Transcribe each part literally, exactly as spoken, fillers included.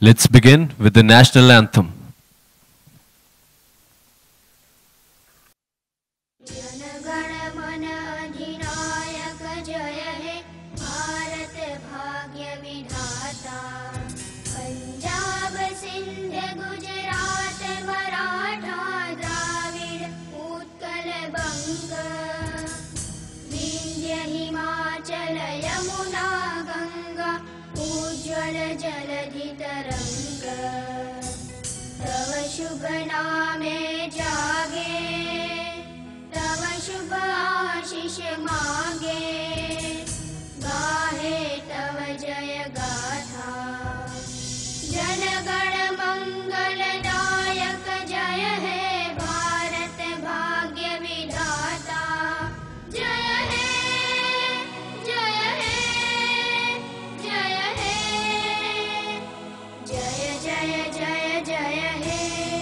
Let's begin with the national anthem. तव शुभ नामे जागे, तव शुभ आशीष मागे, गाहे तव जय गाथा। जनगण मंगलदायक जय हे भारत भाग्य विधाता। जय हे जय हे जय हे जय जय जय जय हे।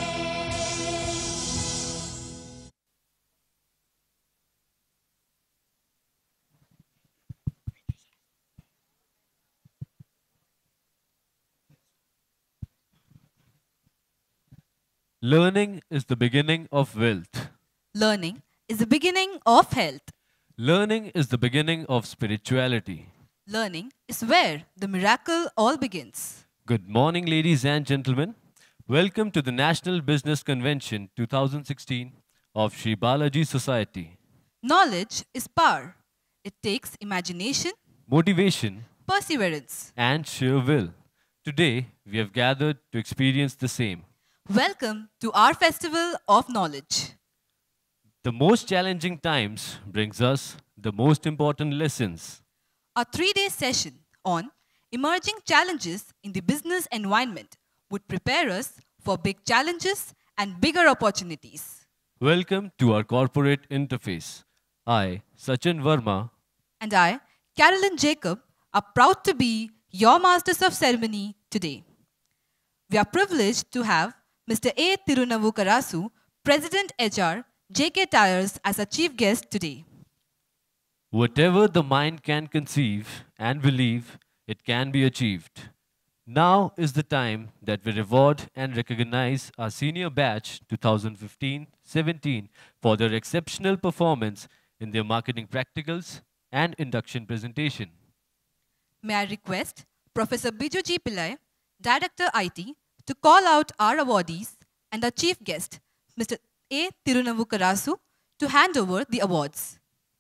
Learning is the beginning of wealth. Learning is the beginning of health. Learning is the beginning of spirituality. Learning is where the miracle all begins. Good morning, ladies and gentlemen. Welcome to the National Business Convention twenty sixteen of Sri Balaji Society. Knowledge is power. It takes imagination, Motivation perseverance. and sheer will. Today, we have gathered to experience the same. Welcome to our festival of knowledge. The most challenging times brings us the most important lessons. A three-day session on emerging challenges in the business environment would prepare us for big challenges and bigger opportunities. Welcome to our corporate interface. I, Sachin Verma, And I, Carolyn Jacob, are proud to be your masters of ceremony today. We are privileged to have Mister A. Thirunavukkarasu, President H R, J K Tyres, as a chief guest today. whatever the mind can conceive and believe, it can be achieved. Now is the time that we reward and recognize our senior batch twenty fifteen seventeen for their exceptional performance in their marketing practicals and induction presentation. May I request Professor Biju G. Pillai, Director I T, to call out our awardees and our chief guest, Mister A. Thirunavukkarasu, to hand over the awards.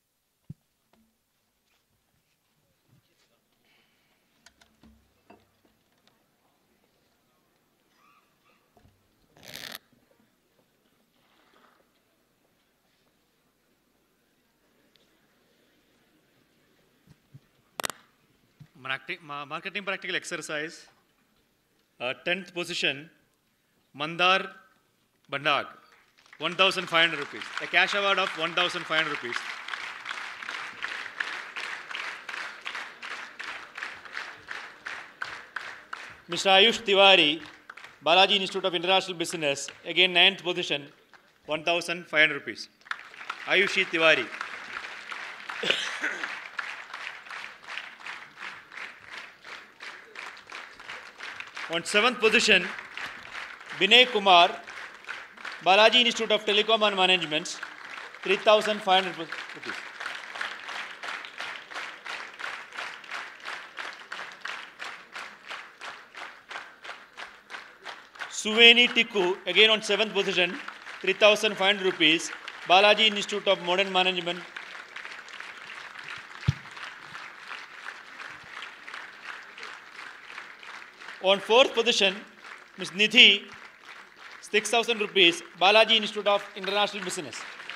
Marketing, ma- marketing practical exercise, uh, tenth position, Mandar Bandag, one thousand five hundred rupees. A cash award of one thousand five hundred rupees. Mister Ayush Tiwari, Balaji Institute of International Business, again ninth position, one thousand five hundred rupees. Ayushi Tiwari. On seventh position, Binay Kumar, Balaji Institute of Telecom and Management, three thousand five hundred rupees. Suveni Tikku, again on seventh position, three thousand five hundred rupees, Balaji Institute of Modern Management. On fourth position, Miz Nidhi, six thousand rupees, Balaji Institute of International Business.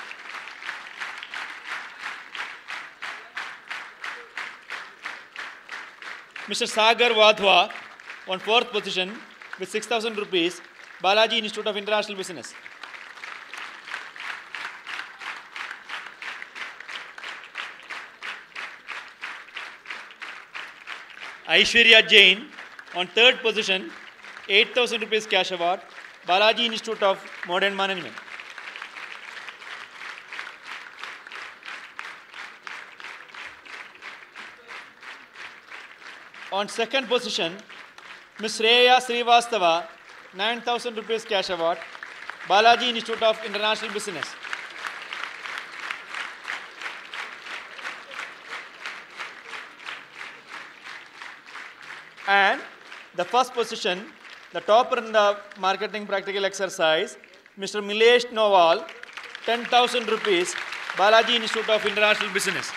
Mister Sagar Wadhwa, on fourth position, with six thousand rupees, Balaji Institute of International Business. Aishwarya Jain, on third position, eight thousand rupees cash award, Balaji Institute of Modern Management. On second position, Miss Shreya Srivastava, nine thousand rupees cash award. Balaji Institute of International Business. And the first position, the topper in the marketing practical exercise, Mister Milesh Noval, ten thousand rupees, Balaji Institute of International Business.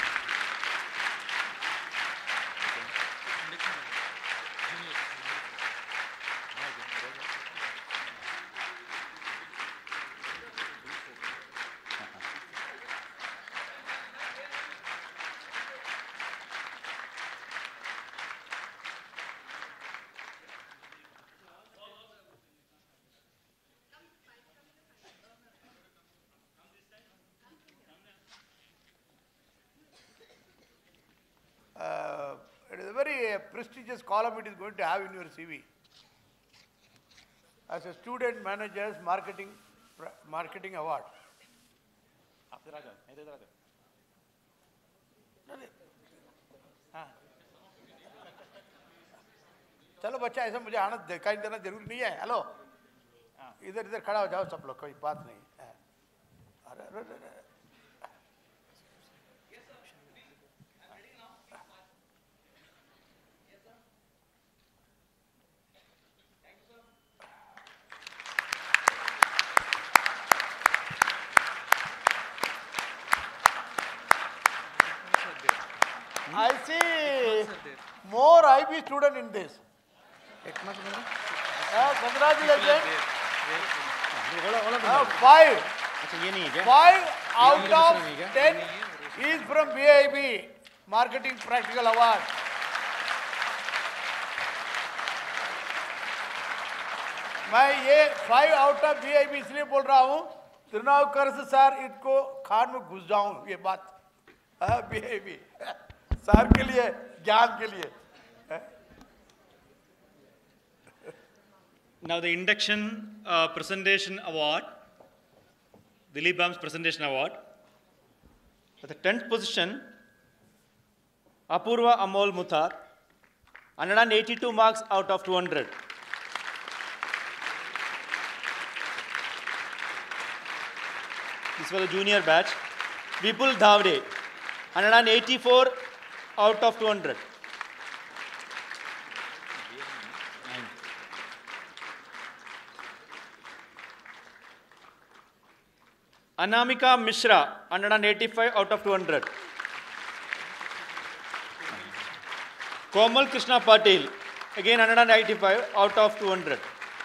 Uh, it is a very uh, prestigious column it is going to have in your C V. As a student manager's marketing pra- marketing award. हाँ। चलो बच्चा ऐसा मुझे आना दिखाई देना जरूरी नहीं है हेलो इधर इधर खड़ा हो जाओ सब लोग कोई बात नहीं है। अरे अरे अरे I see more I B student in this. Uh, congratulations. Uh, five. Five out of ten is from B I B Marketing Practical Award. मैं ये five out of B I B इसलिए बोल रहा हूँ तिरुनावुक्करसु सर इनको खान में घुस जाऊं ये बात बी आई बी सर के लिए ज्ञान के लिए Now the induction uh, presentation award, the B I M M's presentation award. For the tenth position, Apurva Amol Muthar, one hundred eighty-two marks out of two hundred. This was a junior batch. Vipul Dhavde, one hundred eighty-four out of two hundred. Anamika Mishra, one hundred eighty-five out of two hundred. Komal Krishna Patil, again one hundred eighty-five out of two hundred.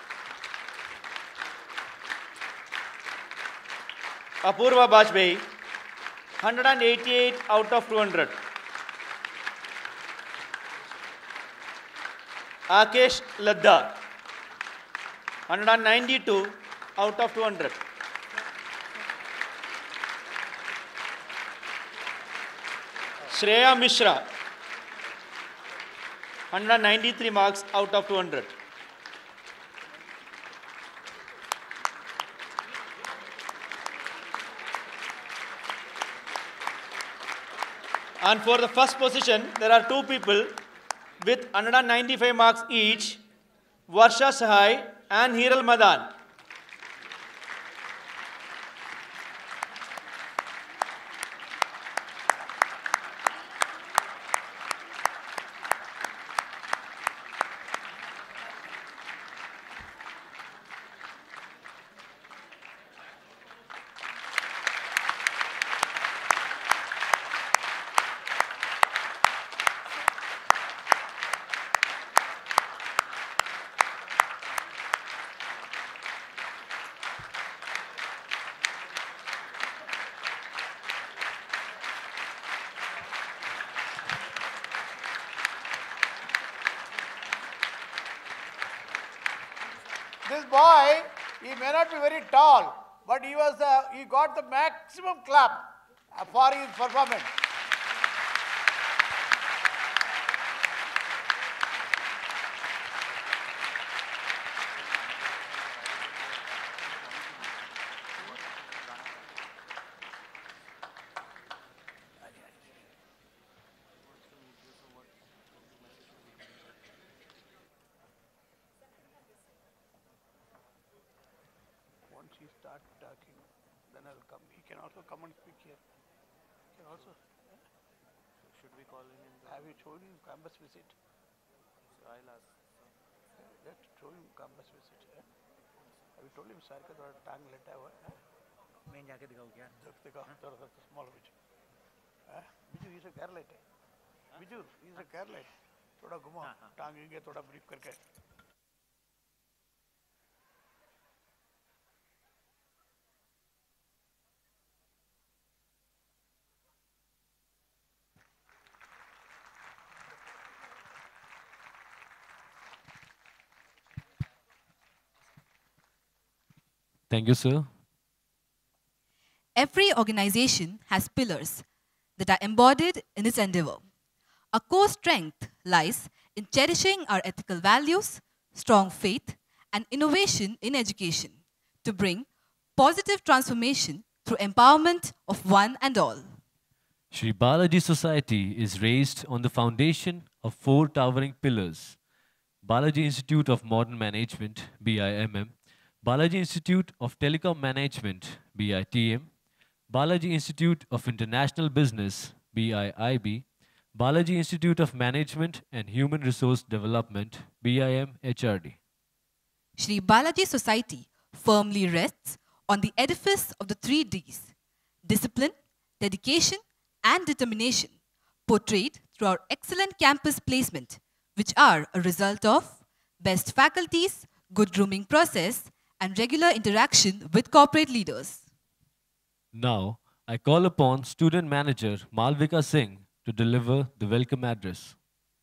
Apurva Bajpayee, one hundred eighty-eight out of two hundred. Akesh Ladda, one hundred ninety-two out of two hundred. Shreya Mishra, one hundred ninety-three marks out of two hundred. And for the first position, there are two people with one hundred ninety-five marks each, Varsha Sahai and Hiral Madan. This boy, he may not be very tall, but he was uh, he got the maximum clap uh, for his performance. he start talking, then I'll come. He can also come and speak here. He can also. eh? Should we call him in? Have you told him campus visit? So I'll ask. Let told him campus visit. eh? Have you told him sir का थोड़ा टांग लेटा हुआ है? मैं जाके दिखाऊँ क्या? देख देखा थोड़ा सा small bit. eh? Biju he's a Keralite. Biju he's a Keralite. थोड़ा घुमा टांगेंगे थोड़ा brief करके. Thank you, sir. Every organization has pillars that are embodied in its endeavor. Our core strength lies in cherishing our ethical values, strong faith, and innovation in education to bring positive transformation through empowerment of one and all. Shri Balaji Society is raised on the foundation of four towering pillars: Balaji Institute of Modern Management, B I M M, Balaji Institute of Telecom Management, B I T M, Balaji Institute of International Business, B I I B, Balaji Institute of Management and Human Resource Development, B I M H R D. Shri Balaji Society firmly rests on the edifice of the three Ds: discipline, dedication, and determination, portrayed through our excellent campus placement, which are a result of best faculties, good grooming process, and regular interaction with corporate leaders. Now, I call upon Student Manager Malvika Singh to deliver the welcome address.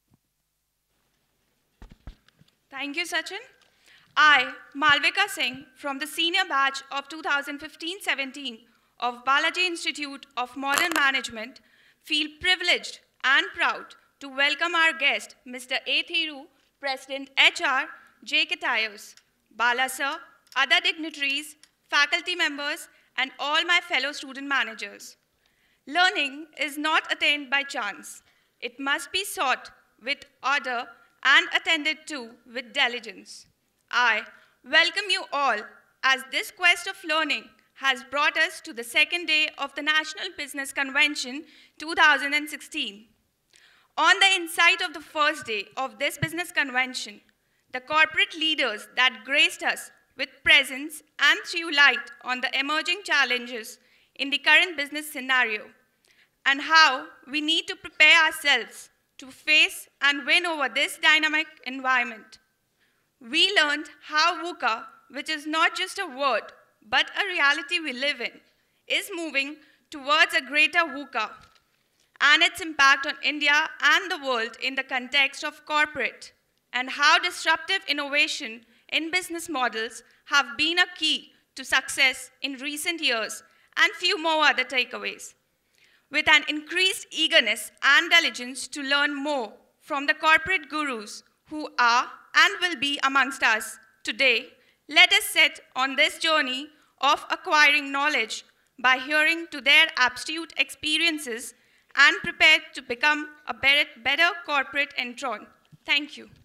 Thank you, Sachin. I, Malvika Singh, from the senior batch of two thousand fifteen seventeen of Balaji Institute of Modern Management, feel privileged and proud to welcome our guest, Mister A. Thiru, President H R, J K Tyres, Bala Sir, other dignitaries, faculty members, and all my fellow student managers. Learning is not attained by chance. It must be sought with ardor and attended to with diligence. I welcome you all as this quest of learning has brought us to the second day of the National Business Convention two thousand sixteen. On the insight of the first day of this business convention, the corporate leaders that graced us with presence and threw light on the emerging challenges in the current business scenario and how we need to prepare ourselves to face and win over this dynamic environment. We learned how VUCA, which is not just a word, but a reality we live in, is moving towards a greater VUCA and its impact on India and the world in the context of corporate, and how disruptive innovation in business models have been a key to success in recent years, and few more other takeaways. With an increased eagerness and diligence to learn more from the corporate gurus who are and will be amongst us today, let us set on this journey of acquiring knowledge by hearing to their absolute experiences and prepare to become a better, better corporate entrant. Thank you.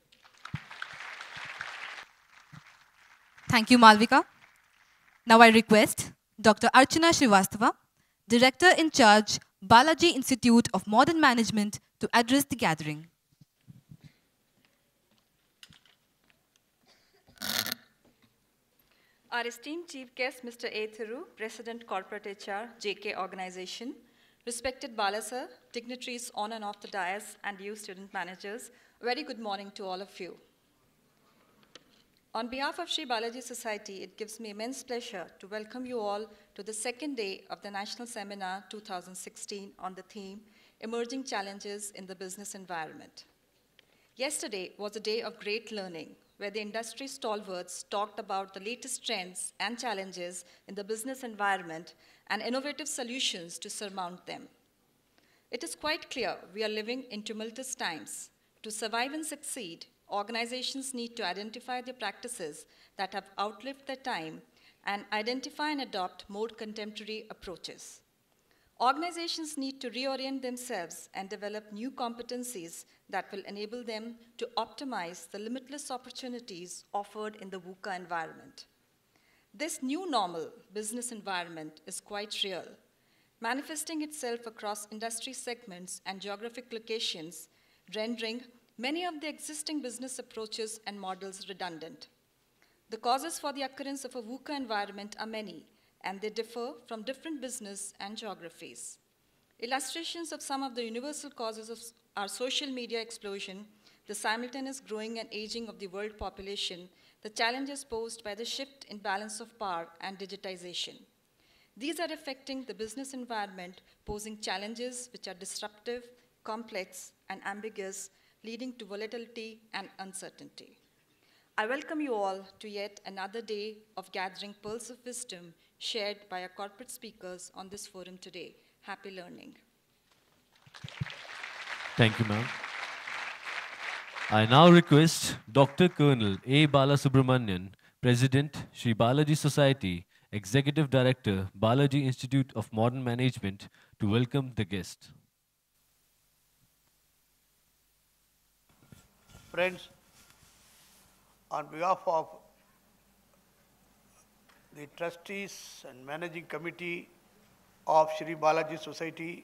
Thank you, Malvika. Now I request Doctor Archana Srivastava, Director in Charge, Balaji Institute of Modern Management, to address the gathering. Our esteemed chief guest, Mister A. Thiru, President Corporate H R, J K Organization, respected Bala Sir, dignitaries on and off the dais, and you student managers, a very good morning to all of you. On behalf of Shri Balaji Society, it gives me immense pleasure to welcome you all to the second day of the National Seminar two thousand sixteen on the theme, Emerging Challenges in the Business Environment. Yesterday was a day of great learning, where the industry stalwarts talked about the latest trends and challenges in the business environment and innovative solutions to surmount them. It is quite clear we are living in tumultuous times. To survive and succeed, organizations need to identify their practices that have outlived their time and identify and adopt more contemporary approaches. Organizations need to reorient themselves and develop new competencies that will enable them to optimize the limitless opportunities offered in the VUCA environment. This new normal business environment is quite real, manifesting itself across industry segments and geographic locations, rendering many of the existing business approaches and models redundant. The causes for the occurrence of a VUCA environment are many, and they differ from different business and geographies. Illustrations of some of the universal causes of our social media explosion, the simultaneous growing and aging of the world population, the challenges posed by the shift in balance of power and digitization. These are affecting the business environment, posing challenges which are disruptive, complex, and ambiguous, leading to volatility and uncertainty. I welcome you all to yet another day of gathering pearls of wisdom shared by our corporate speakers on this forum today. Happy learning. Thank you, ma'am. I now request Doctor Colonel A. Balasubramanian, President, Sri Balaji Society, Executive Director, Balaji Institute of Modern Management, to welcome the guest. Friends, on behalf of the trustees and managing committee of Sri Balaji Society,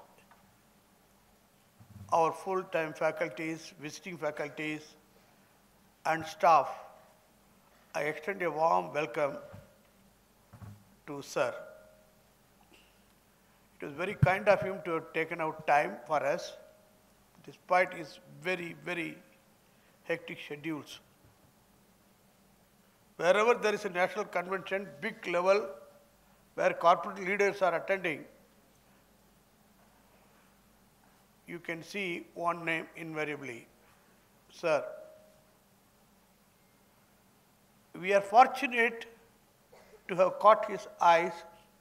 our full-time faculties, visiting faculties, and staff, I extend a warm welcome to Sir. It was very kind of him to have taken out time for us, despite his very, very hectic schedules. Wherever there is a national convention, big level, where corporate leaders are attending, you can see one name invariably, Sir. We are fortunate to have caught his eyes,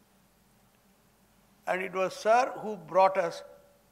and it was Sir who brought us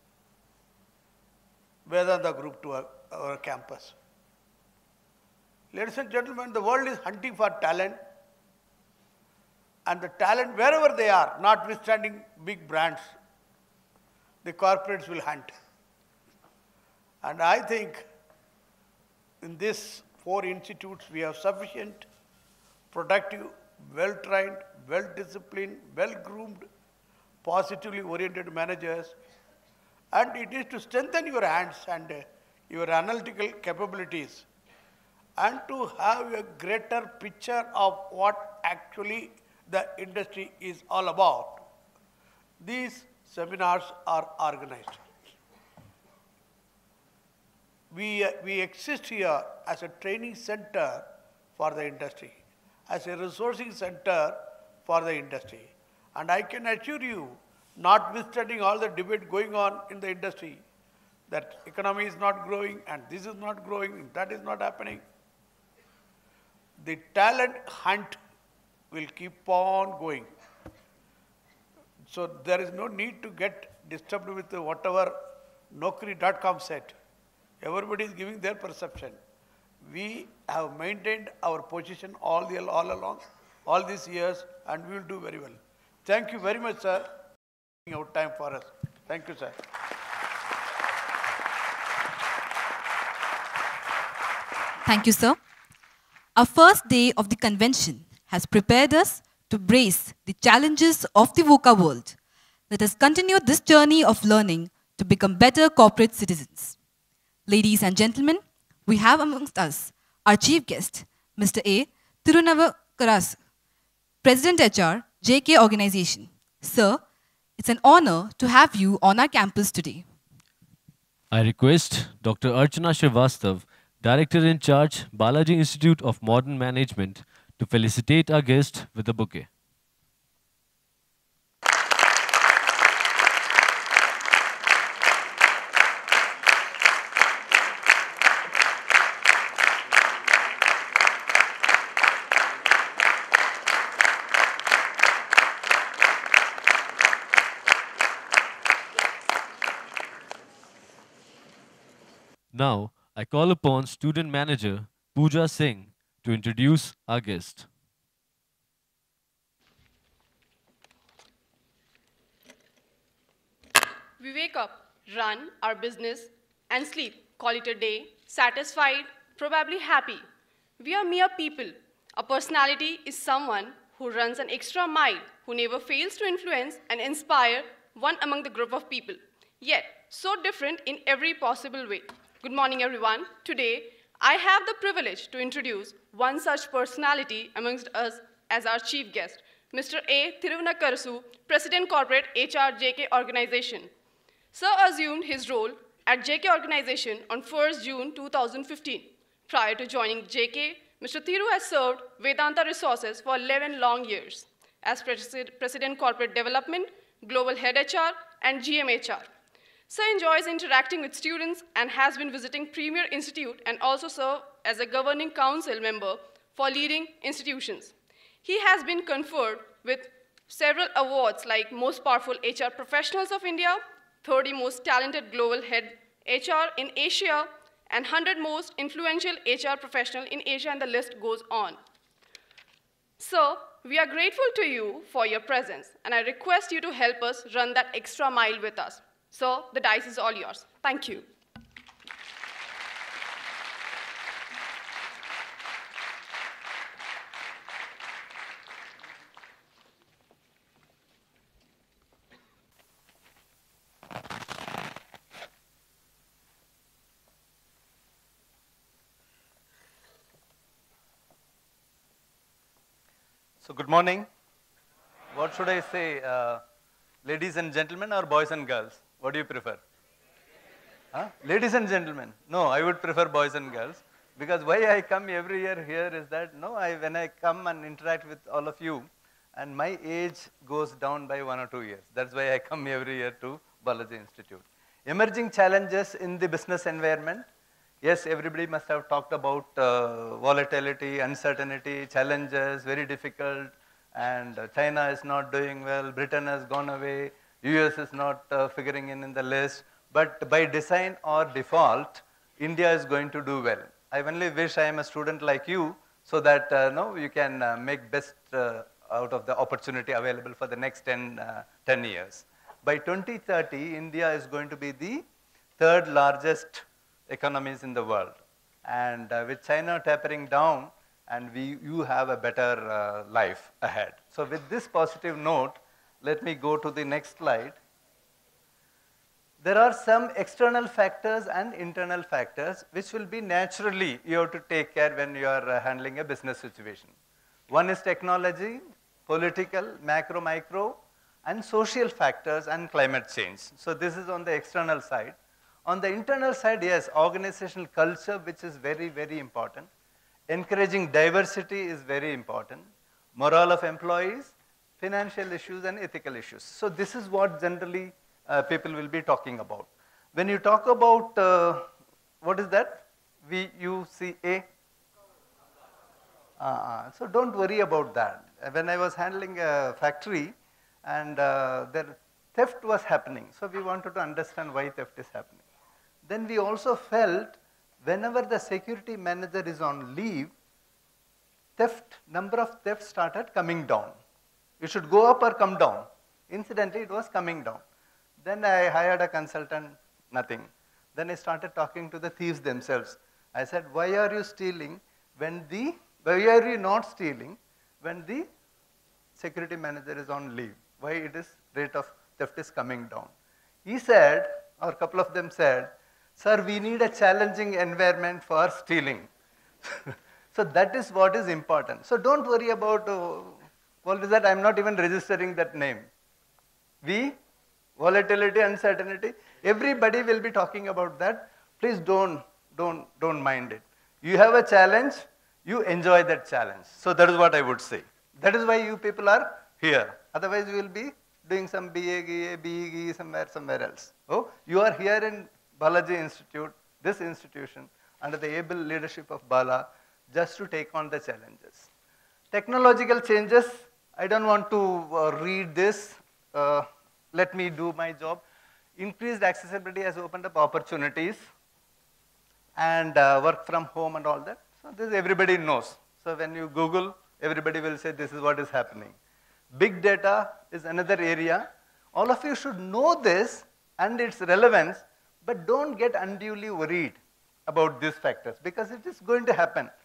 Vedanta group to our, our campus. Ladies and gentlemen, the world is hunting for talent, and the talent, wherever they are, notwithstanding big brands, the corporates will hunt. And I think in these four institutes, we have sufficient, productive, well-trained, well-disciplined, well-groomed, positively oriented managers, and it is to strengthen your hands and uh, your analytical capabilities, and to have a greater picture of what actually the industry is all about. These seminars are organized. We, uh, we exist here as a training center for the industry, as a resourcing center for the industry. And I can assure you, notwithstanding all the debate going on in the industry, that economy is not growing and this is not growing and that is not happening, the talent hunt will keep on going. So there is no need to get disturbed with whatever Naukri dot com said. Everybody is giving their perception. We have maintained our position all, the, all along, all these years, and we will do very well. Thank you very much, sir, for taking out time for us. Thank you, sir. Thank you, sir. Our first day of the convention has prepared us to brace the challenges of the VUCA world. Let us continue this journey of learning to become better corporate citizens. Ladies and gentlemen, we have amongst us our chief guest, Mister A. Thirunavukkarasu, President H R, J K Organization. Sir, it's an honor to have you on our campus today. I request Doctor Archana Srivastav, Director in Charge, Balaji Institute of Modern Management, to felicitate our guest with a bouquet. Now, I call upon Student Manager Pooja Singh to introduce our guest. We wake up, run our business, and sleep, call it a day, satisfied, probably happy. We are mere people. A personality is someone who runs an extra mile, who never fails to influence and inspire one among the group of people, yet so different in every possible way. Good morning, everyone. Today, I have the privilege to introduce one such personality amongst us as our chief guest, Mister A. Thirunavukkarasu, President Corporate H R J K Organization. Sir assumed his role at J K Organization on first June two thousand fifteen. Prior to joining J K, Mister Thiru has served Vedanta Resources for eleven long years as President Corporate Development, Global Head H R, and G M H R. Sir enjoys interacting with students and has been visiting Premier Institute and also served as a governing council member for leading institutions. He has been conferred with several awards like Most Powerful H R Professionals of India, thirty Most Talented Global Head H R in Asia, and one hundred Most Influential H R Professional in Asia, and the list goes on. Sir, we are grateful to you for your presence, and I request you to help us run that extra mile with us. Sir, the dice is all yours. Thank you. So good morning. What should I say? Uh, ladies and gentlemen or boys and girls? What do you prefer? Huh? Ladies and gentlemen. No, I would prefer boys and girls. Because why I come every year here is that, no, I, when I come and interact with all of you, and my age goes down by one or two years. That's why I come every year to Balaji Institute. Emerging challenges in the business environment. Yes, everybody must have talked about uh, volatility, uncertainty, challenges, very difficult, and uh, China is not doing well, Britain has gone away, U S is not uh, figuring in in the list, but by design or default, India is going to do well. I only wish I am a student like you so that uh, no, you can uh, make best uh, out of the opportunity available for the next ten, uh, ten years. By twenty thirty, India is going to be the third largest economies in the world, and uh, with China tapering down, and we, you have a better uh, life ahead. So with this positive note, let me go to the next slide. There are some external factors and internal factors which will be naturally you have to take care when you are uh, handling a business situation. One is technology, political, macro, micro, and social factors and climate change. So this is on the external side. On the internal side, yes, organizational culture, which is very, very important. Encouraging diversity is very important. Morale of employees, financial issues, and ethical issues. So this is what generally uh, people will be talking about. When you talk about, uh, what is that? V U C A? Uh, so don't worry about that. When I was handling a factory, and uh, there theft was happening. So we wanted to understand why theft is happening. Then we also felt whenever the security manager is on leave, theft, number of thefts started coming down. It should go up or come down. Incidentally, it was coming down. Then I hired a consultant, nothing. Then I started talking to the thieves themselves. I said, why are you stealing when the, why are you not stealing when the security manager is on leave? Why it is rate of theft is coming down? He said, or a couple of them said, sir, we need a challenging environment for stealing. So that is what is important. So don't worry about, uh, what is that? I'm not even registering that name. We, volatility, uncertainty, everybody will be talking about that. Please don't, don't, don't mind it. You have a challenge, you enjoy that challenge. So that is what I would say. That is why you people are here. Otherwise you will be doing some B A G A, B E G somewhere, somewhere else. Oh, you are here in Balaji Institute, this institution, under the able leadership of Bala, just to take on the challenges. Technological changes, I don't want to uh, read this. Uh, let me do my job. Increased accessibility has opened up opportunities, and uh, work from home and all that. So this everybody knows. So when you Google, everybody will say this is what is happening. Big data is another area. All of you should know this and its relevance, but don't get unduly worried about these factors because it is going to happen.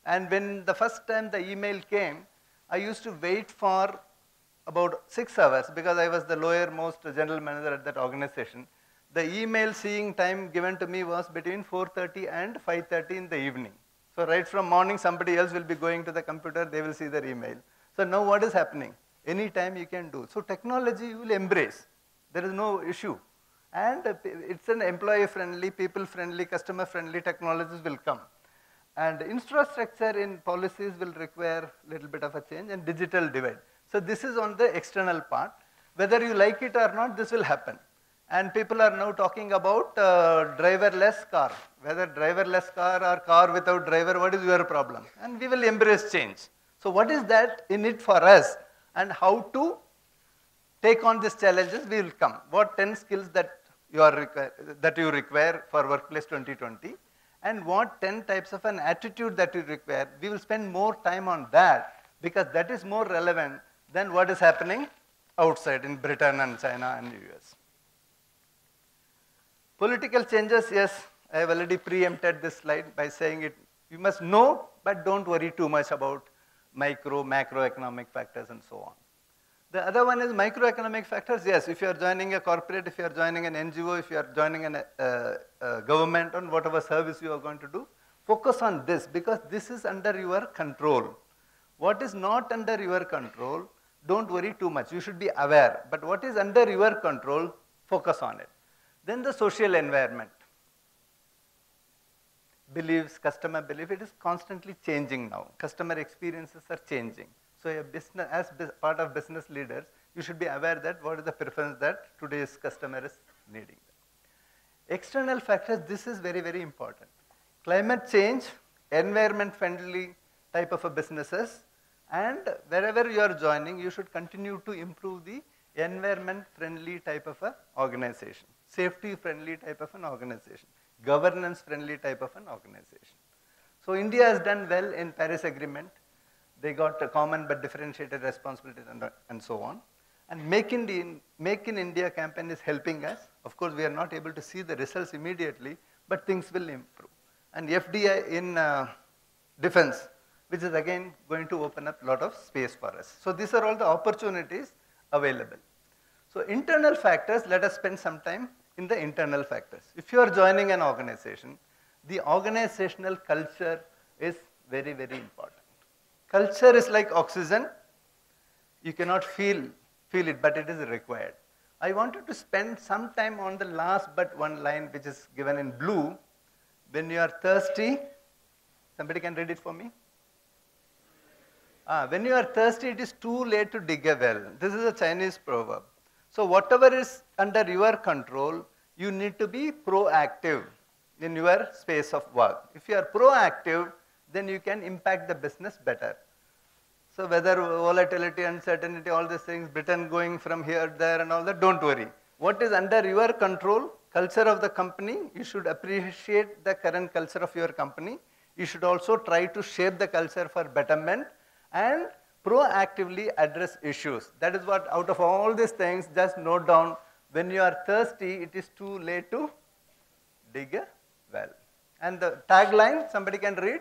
And when the first time the email came, I used to wait for about six hours because I was the lower most general manager at that organization. The email seeing time given to me was between four thirty and five thirty in the evening. So right from morning, somebody else will be going to the computer, they will see their email. So now what is happening? Anytime you can do. So technology you will embrace. There is no issue. And it's an employee-friendly, people-friendly, customer-friendly technologies will come. And infrastructure in policies will require a little bit of a change and digital divide. So this is on the external part. Whether you like it or not, this will happen. And people are now talking about uh, driverless car. Whether driverless car or car without driver, what is your problem? And we will embrace change. So what is that in it for us and how to take on these challenges we will come. What ten skills that you, are that you require for workplace twenty twenty and what ten types of an attitude that you require. We will spend more time on that because that is more relevant than what is happening outside in Britain and China and U S. Political changes, yes, I have already preempted this slide by saying it, you must know, but don't worry too much about micro, macroeconomic factors and so on. The other one is microeconomic factors, yes, if you are joining a corporate, if you are joining an N G O, if you are joining an uh, uh, government on whatever service you are going to do, focus on this because this is under your control. What is not under your control, don't worry too much, you should be aware, but what is under your control, focus on it. Then the social environment. Beliefs, customer belief, it is constantly changing now. Customer experiences are changing. So a business, as part of business leaders, you should be aware that what is the preference that today's customer is needing. External factors, this is very, very important. Climate change, environment friendly type of a businesses, and wherever you are joining, you should continue to improve the environment friendly type of a organization. Safety friendly type of an organization, governance friendly type of an organization. So India has done well in Paris Agreement. They got a common but differentiated responsibilities and, and so on. And Make in, Make in India campaign is helping us. Of course, we are not able to see the results immediately, but things will improve. And F D I in uh, defense, which is again going to open up a lot of space for us. So these are all the opportunities available. So internal factors, let us spend some time in the internal factors. If you are joining an organization, the organizational culture is very, very important. Culture is like oxygen. You cannot feel, feel it, but it is required. I wanted to spend some time on the last but one line which is given in blue. When you are thirsty, somebody can read it for me? Ah, when you are thirsty, it is too late to dig a well. This is a Chinese proverb. So whatever is under your control, you need to be proactive in your space of work. If you are proactive, then you can impact the business better. So whether volatility, uncertainty, all these things, Britain going from here, there and all that, don't worry. What is under your control, culture of the company, you should appreciate the current culture of your company. You should also try to shape the culture for betterment and proactively address issues. That is what, out of all these things, just note down, when you are thirsty, it is too late to dig a well. And the tagline, somebody can read?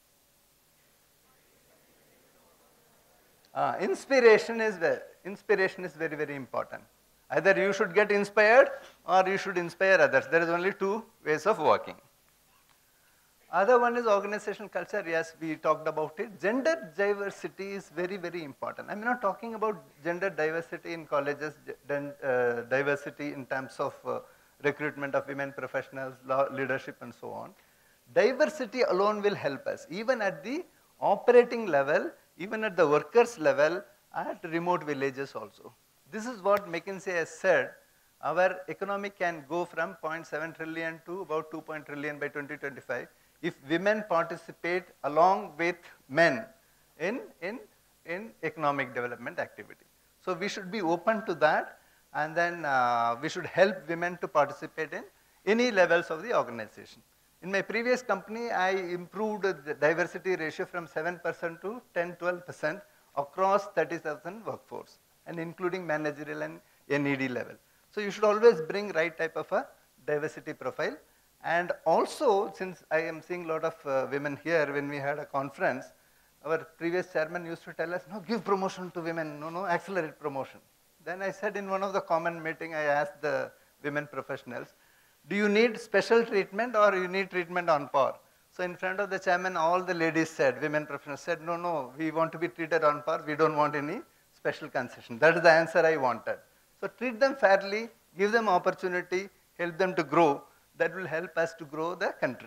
Uh, inspiration is very, inspiration is very, very important. Either you should get inspired or you should inspire others. There is only two ways of working. Other one is organizational culture. Yes, we talked about it. Gender diversity is very, very important. I'm not talking about gender diversity in colleges, uh, diversity in terms of uh, recruitment of women professionals, leadership and so on. Diversity alone will help us, even at the operating level, even at the workers level, at remote villages also. This is what McKinsey has said. Our economy can go from zero point seven trillion to about two point trillion by twenty twenty-five. If women participate along with men in, in, in economic development activity. So we should be open to that, and then uh, we should help women to participate in any levels of the organization. In my previous company, I improved the diversity ratio from seven percent to ten, twelve percent across thirty thousand workforce, and including managerial and N E D level. So you should always bring right type of a diversity profile. And also, since I am seeing a lot of uh, women here, when we had a conference, our previous chairman used to tell us, no, give promotion to women, no, no, accelerate promotion. Then I said in one of the common meeting, I asked the women professionals, do you need special treatment or you need treatment on par? So in front of the chairman, all the ladies said, women professionals said, no, no, we want to be treated on par, we don't want any special concession. That is the answer I wanted. So treat them fairly, give them opportunity, help them to grow. That will help us to grow the country.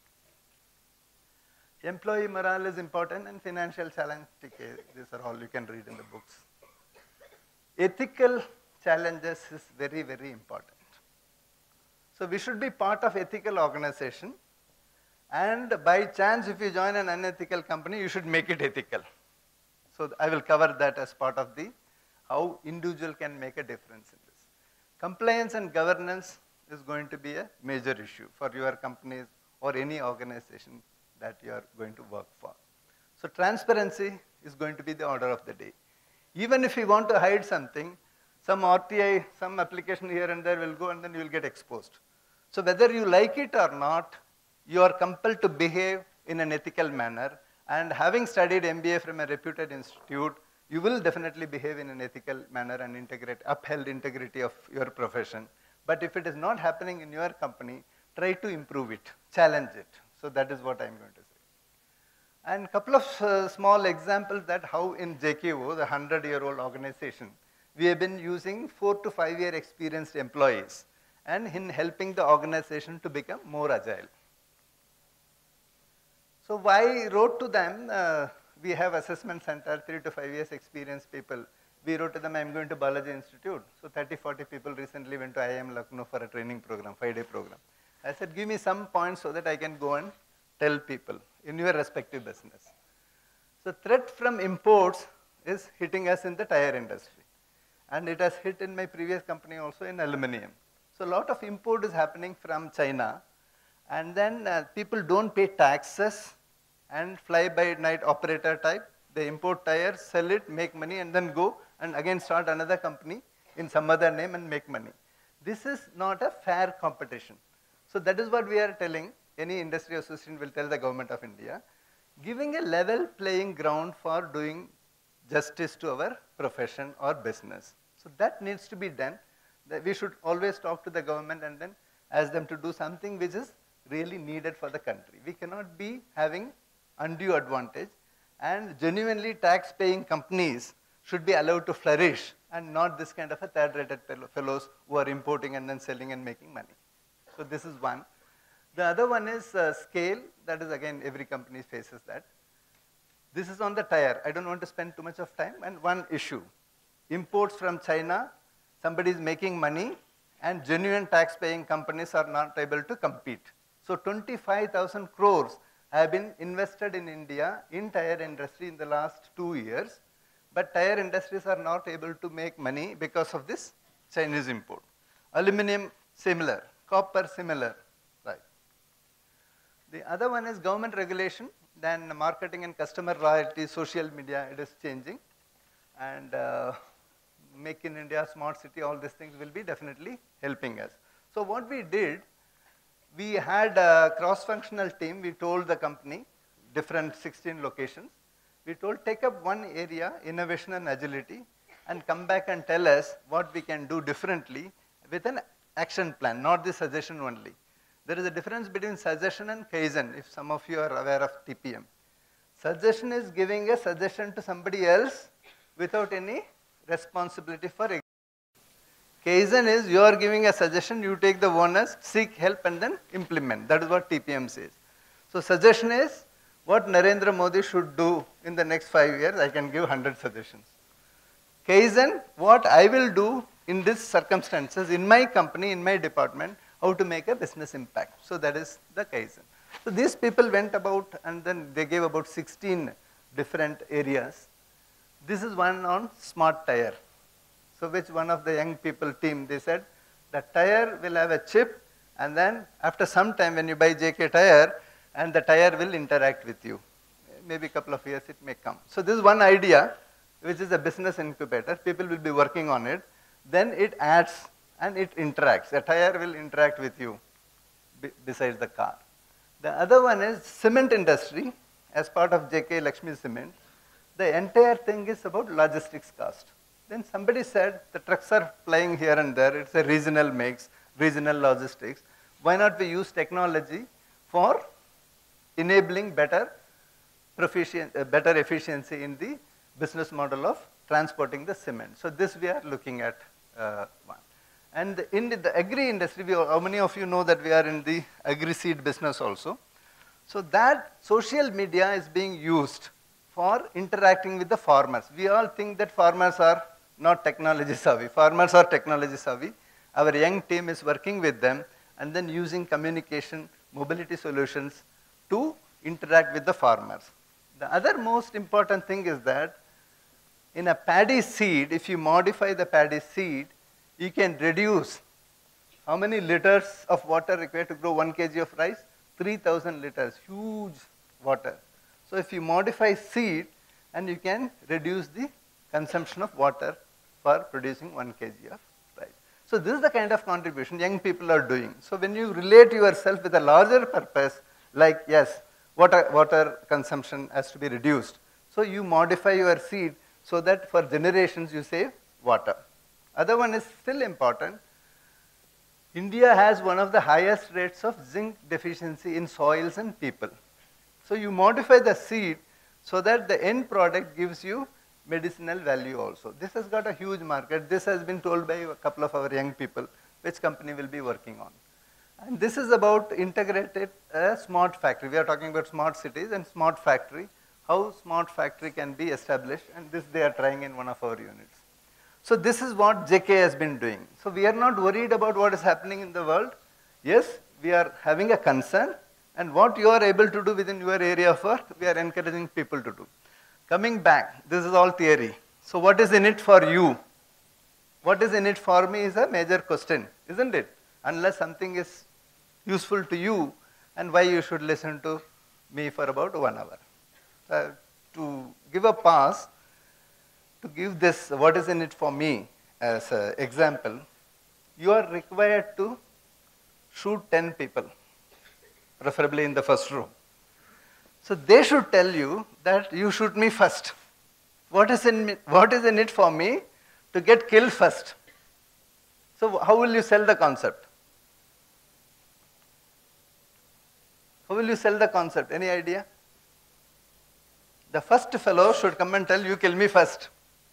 Employee morale is important and financial challenge, these are all you can read in the books. Ethical challenges is very, very important. So we should be part of ethical organization, and by chance if you join an unethical company, you should make it ethical. So I will cover that as part of the how individual can make a difference in this. Compliance and governance is going to be a major issue for your companies or any organization that you are going to work for. So transparency is going to be the order of the day. Even if you want to hide something, some R T I, some application here and there will go and then you will get exposed. So whether you like it or not, you are compelled to behave in an ethical manner, and having studied M B A from a reputed institute, you will definitely behave in an ethical manner and integrate, upheld integrity of your profession. But if it is not happening in your company, try to improve it, challenge it. So that is what I am going to say. And a couple of uh, small examples that how in J K O, the hundred-year-old organization, we have been using four to five year experienced employees and in helping the organization to become more agile. So why wrote to them, uh, we have assessment center, three to five years experienced people. We wrote to them, I am going to Balaji Institute. So thirty, forty people recently went to I I M Lucknow for a training program, five-day program. I said, give me some points so that I can go and tell people in your respective business. So threat from imports is hitting us in the tire industry. And it has hit in my previous company also in aluminum. So a lot of import is happening from China. And then uh, people don't pay taxes and fly-by-night operator type. They import tires, sell it, make money, and then go and again start another company in some other name and make money. This is not a fair competition. So that is what we are telling. Any industry association will tell the government of India, giving a level playing ground for doing justice to our profession or business. So that needs to be done. That we should always talk to the government and then ask them to do something which is really needed for the country. We cannot be having undue advantage, and genuinely tax-paying companies should be allowed to flourish and not this kind of a third-rated fellows who are importing and then selling and making money. So this is one. The other one is uh, scale. That is again every company faces that. This is on the tire. I don't want to spend too much of time. And one issue, imports from China, somebody is making money and genuine tax-paying companies are not able to compete. So twenty-five thousand crores have been invested in India in tire industry in the last two years, but tire industries are not able to make money because of this Chinese import. Aluminum, similar. Copper, similar. Right. The other one is government regulation, then marketing and customer loyalty, social media, it is changing. And uh, Make in India, smart city, all these things will be definitely helping us. So what we did, we had a cross-functional team. We told the company, different sixteen locations. We told, take up one area, innovation and agility, and come back and tell us what we can do differently with an action plan, not the suggestion only. There is a difference between suggestion and kaizen, if some of you are aware of T P M. Suggestion is giving a suggestion to somebody else without any responsibility for it. Kaizen is you are giving a suggestion, you take the onus, seek help and then implement. That is what T P M says. So suggestion is what Narendra Modi should do in the next five years. I can give one hundred suggestions. Kaizen, what I will do in these circumstances, in my company, in my department, how to make a business impact. So that is the Kaizen. So these people went about and then they gave about sixteen different areas. This is one on smart tire. So which one of the young people team, they said, the tire will have a chip and then after some time when you buy J K tire, and the tire will interact with you. Maybe a couple of years it may come. So this is one idea, which is a business incubator. People will be working on it. Then it adds and it interacts. A tire will interact with you. be besides the car. The other one is cement industry as part of J K Lakshmi Cement. The entire thing is about logistics cost. Then somebody said the trucks are flying here and there, it's a regional mix, regional logistics. Why not we use technology for enabling better, proficient, uh, better efficiency in the business model of transporting the cement. So this we are looking at uh, one. And in the agri industry, we are, how many of you know that we are in the agri seed business also? So that social media is being used for interacting with the farmers. We all think that farmers are not technology savvy. Farmers are technology savvy. Our young team is working with them and then using communication, mobility solutions to interact with the farmers. The other most important thing is that in a paddy seed, if you modify the paddy seed, you can reduce how many liters of water required to grow one kilogram of rice? three thousand liters, huge water. So if you modify seed, and you can reduce the consumption of water for producing one kilogram of rice. So this is the kind of contribution young people are doing. So when you relate yourself with a larger purpose, like yes, water, water consumption has to be reduced. So you modify your seed so that for generations you save water. Other one is still important. India has one of the highest rates of zinc deficiency in soils and people. So you modify the seed so that the end product gives you medicinal value also. This has got a huge market. This has been told by a couple of our young people, which company will be working on. And this is about integrated uh, smart factory. We are talking about smart cities and smart factory, how smart factory can be established, and this they are trying in one of our units. So this is what J K has been doing. So we are not worried about what is happening in the world. Yes, we are having a concern, and what you are able to do within your area of work, we are encouraging people to do. Coming back, this is all theory. So what is in it for you? What is in it for me is a major question, isn't it? Unless something is useful to you, and why you should listen to me for about one hour. Uh, to give a pass, to give this, what is in it for me as an example, you are required to shoot ten people, preferably in the first row. So they should tell you that you shoot me first. What is in, me, what is in it for me to get killed first? So how will you sell the concept? How will you sell the concept? Any idea? The first fellow should come and tell you, kill me first.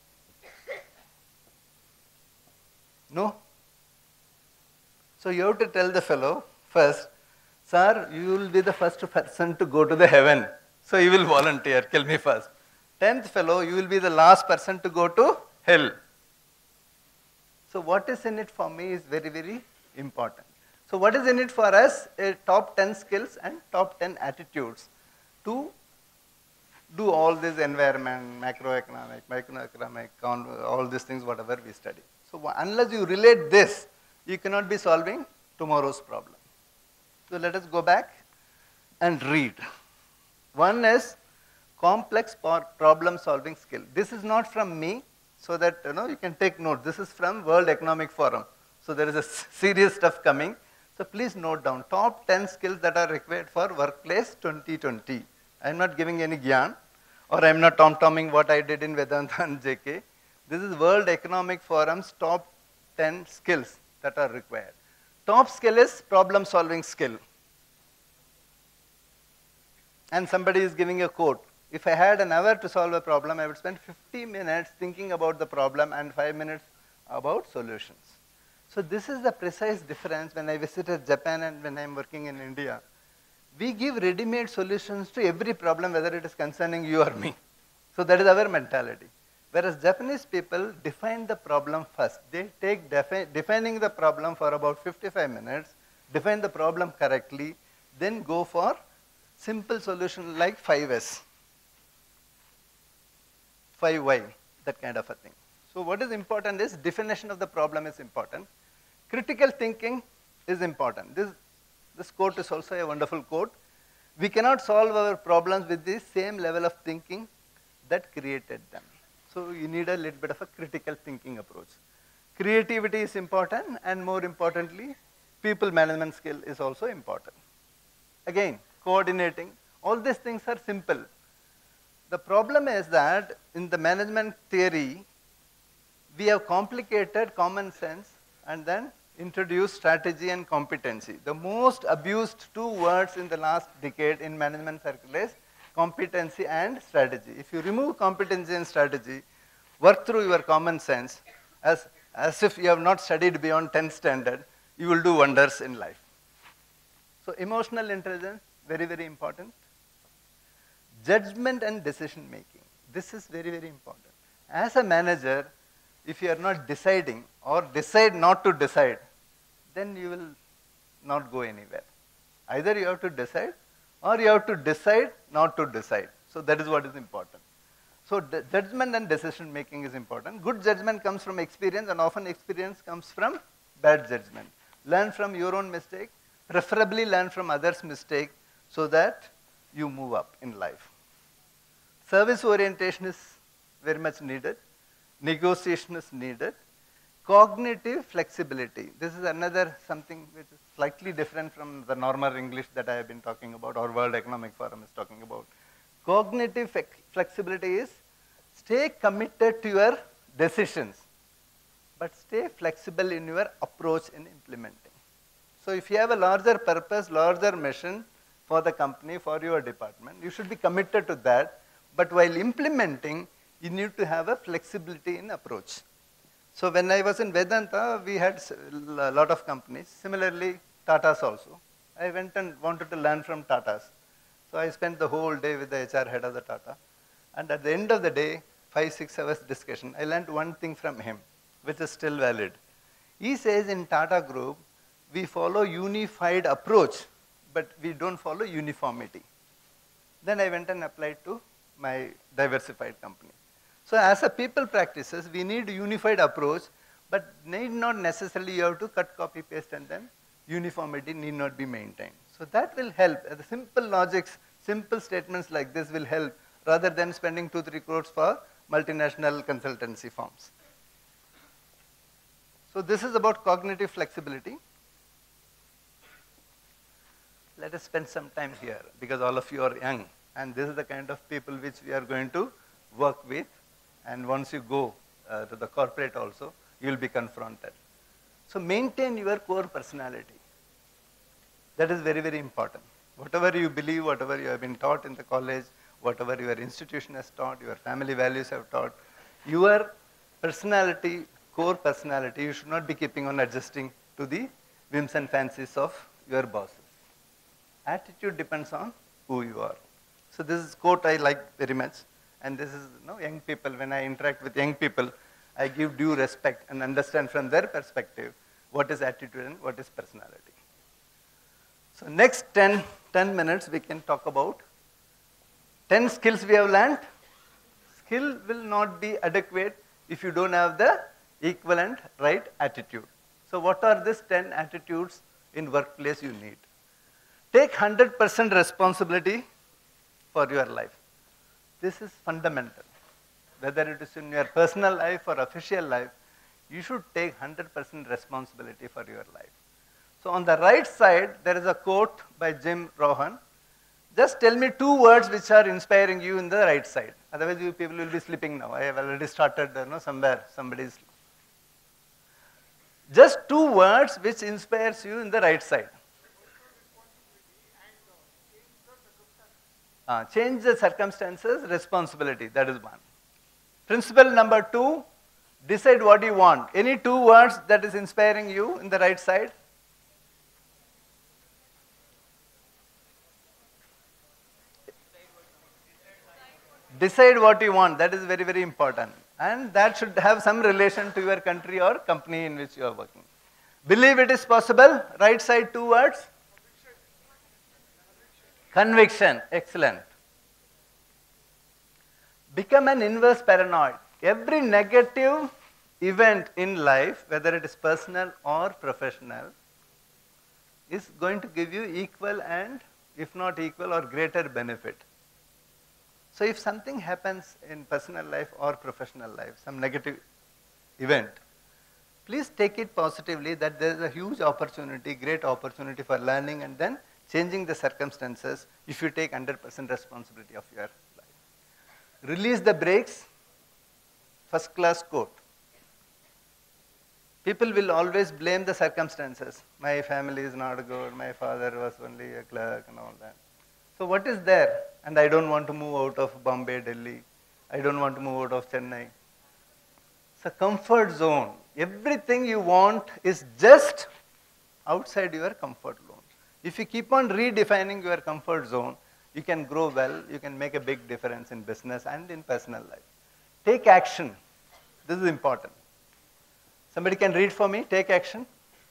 No? So you have to tell the fellow first, sir, you will be the first person to go to the heaven. So you will volunteer, kill me first. Tenth fellow, you will be the last person to go to hell. So what is in it for me is very, very important. So what is in it for us? A top ten skills and top ten attitudes to do all this environment, macroeconomic, microeconomic, all these things, whatever we study. So unless you relate this, you cannot be solving tomorrow's problem. So let us go back and read. One is complex problem solving skill. This is not from me, so that you know you can take note. This is from World Economic Forum. So there is a serious stuff coming. So please note down top ten skills that are required for workplace twenty twenty. I am not giving any gyan, or I am not tom-tomming what I did in Vedanta and J K. This is World Economic Forum's top ten skills that are required. Top skill is problem solving skill. And somebody is giving a quote. If I had an hour to solve a problem, I would spend fifty minutes thinking about the problem and five minutes about solutions. So this is the precise difference when I visited Japan and when I am working in India. We give ready-made solutions to every problem, whether it is concerning you or me. So that is our mentality. Whereas Japanese people define the problem first. They take defi defining the problem for about fifty-five minutes, define the problem correctly, then go for simple solution like five S, five Y, that kind of a thing. So what is important is definition of the problem is important. Critical thinking is important. This, this quote is also a wonderful quote. We cannot solve our problems with the same level of thinking that created them. So you need a little bit of a critical thinking approach. Creativity is important, and more importantly, people management skill is also important. Again, coordinating, all these things are simple. The problem is that in the management theory, we have complicated common sense and then introduced strategy and competency. The most abused two words in the last decade in management circle is competency and strategy. If you remove competency and strategy, work through your common sense as, as if you have not studied beyond tenth standard, you will do wonders in life. So emotional intelligence, very, very important. Judgment and decision making. This is very, very important. As a manager, if you are not deciding or decide not to decide, then you will not go anywhere. Either you have to decide or you have to decide not to decide. So that is what is important. So judgment and decision making is important. Good judgment comes from experience, and often experience comes from bad judgment. Learn from your own mistake, preferably learn from others' mistake so that you move up in life. Service orientation is very much needed. Negotiation is needed. Cognitive flexibility. This is another something which is slightly different from the normal English that I have been talking about or World Economic Forum is talking about. Cognitive flexibility is stay committed to your decisions, but stay flexible in your approach in implementing. So if you have a larger purpose, larger mission for the company, for your department, you should be committed to that, but while implementing, you need to have a flexibility in approach. So when I was in Vedanta, we had a lot of companies. Similarly, Tatas also. I went and wanted to learn from Tatas. So I spent the whole day with the H R head of the Tata. And at the end of the day, five, six hours discussion, I learned one thing from him, which is still valid. He says in Tata Group, we follow unified approach, but we don't follow uniformity. Then I went and applied to my diversified company. So as a people practices, we need unified approach, but need not necessarily you have to cut, copy, paste, and then uniformity need not be maintained. So that will help. The simple logics, simple statements like this will help rather than spending two, three crores for multinational consultancy firms. So this is about cognitive flexibility. Let us spend some time here because all of you are young, and this is the kind of people which we are going to work with. And once you go uh, to the corporate also, you will be confronted. So maintain your core personality. That is very, very important. Whatever you believe, whatever you have been taught in the college, whatever your institution has taught, your family values have taught, your personality, core personality, you should not be keeping on adjusting to the whims and fancies of your bosses. Attitude depends on who you are. So this is quote I like very much. And this is, you know, young people, when I interact with young people, I give due respect and understand from their perspective what is attitude and what is personality. So next ten, ten minutes we can talk about ten skills we have learned. Skill will not be adequate if you don't have the equivalent right attitude. So what are these ten attitudes in workplace you need? Take one hundred percent responsibility for your life. This is fundamental. Whether it is in your personal life or official life, you should take one hundred percent responsibility for your life. So on the right side, there is a quote by Jim Rohn. Just tell me two words which are inspiring you in the right side. Otherwise, you people will be sleeping now. I have already started, you know, somewhere, somebody's. Just two words which inspires you in the right side. Uh, change the circumstances, responsibility, that is one. Principle number two, decide what you want. Any two words that is inspiring you in the right side? Decide what you want, that is very, very important. And that should have some relation to your country or company in which you are working. Believe it is possible, right side two words. Conviction, excellent. Become an inverse paranoid. Every negative event in life, whether it is personal or professional, is going to give you equal and, if not equal, or greater benefit. So if something happens in personal life or professional life, some negative event, please take it positively that there is a huge opportunity, great opportunity for learning and then changing the circumstances if you take one hundred percent responsibility of your life. Release the brakes, first class quote. People will always blame the circumstances. My family is not good, my father was only a clerk and all that. So what is there? And I don't want to move out of Bombay, Delhi. I don't want to move out of Chennai. It's a comfort zone. Everything you want is just outside your comfort zone. If you keep on redefining your comfort zone, you can grow well, you can make a big difference in business and in personal life. Take action. This is important. Somebody can read for me, take action.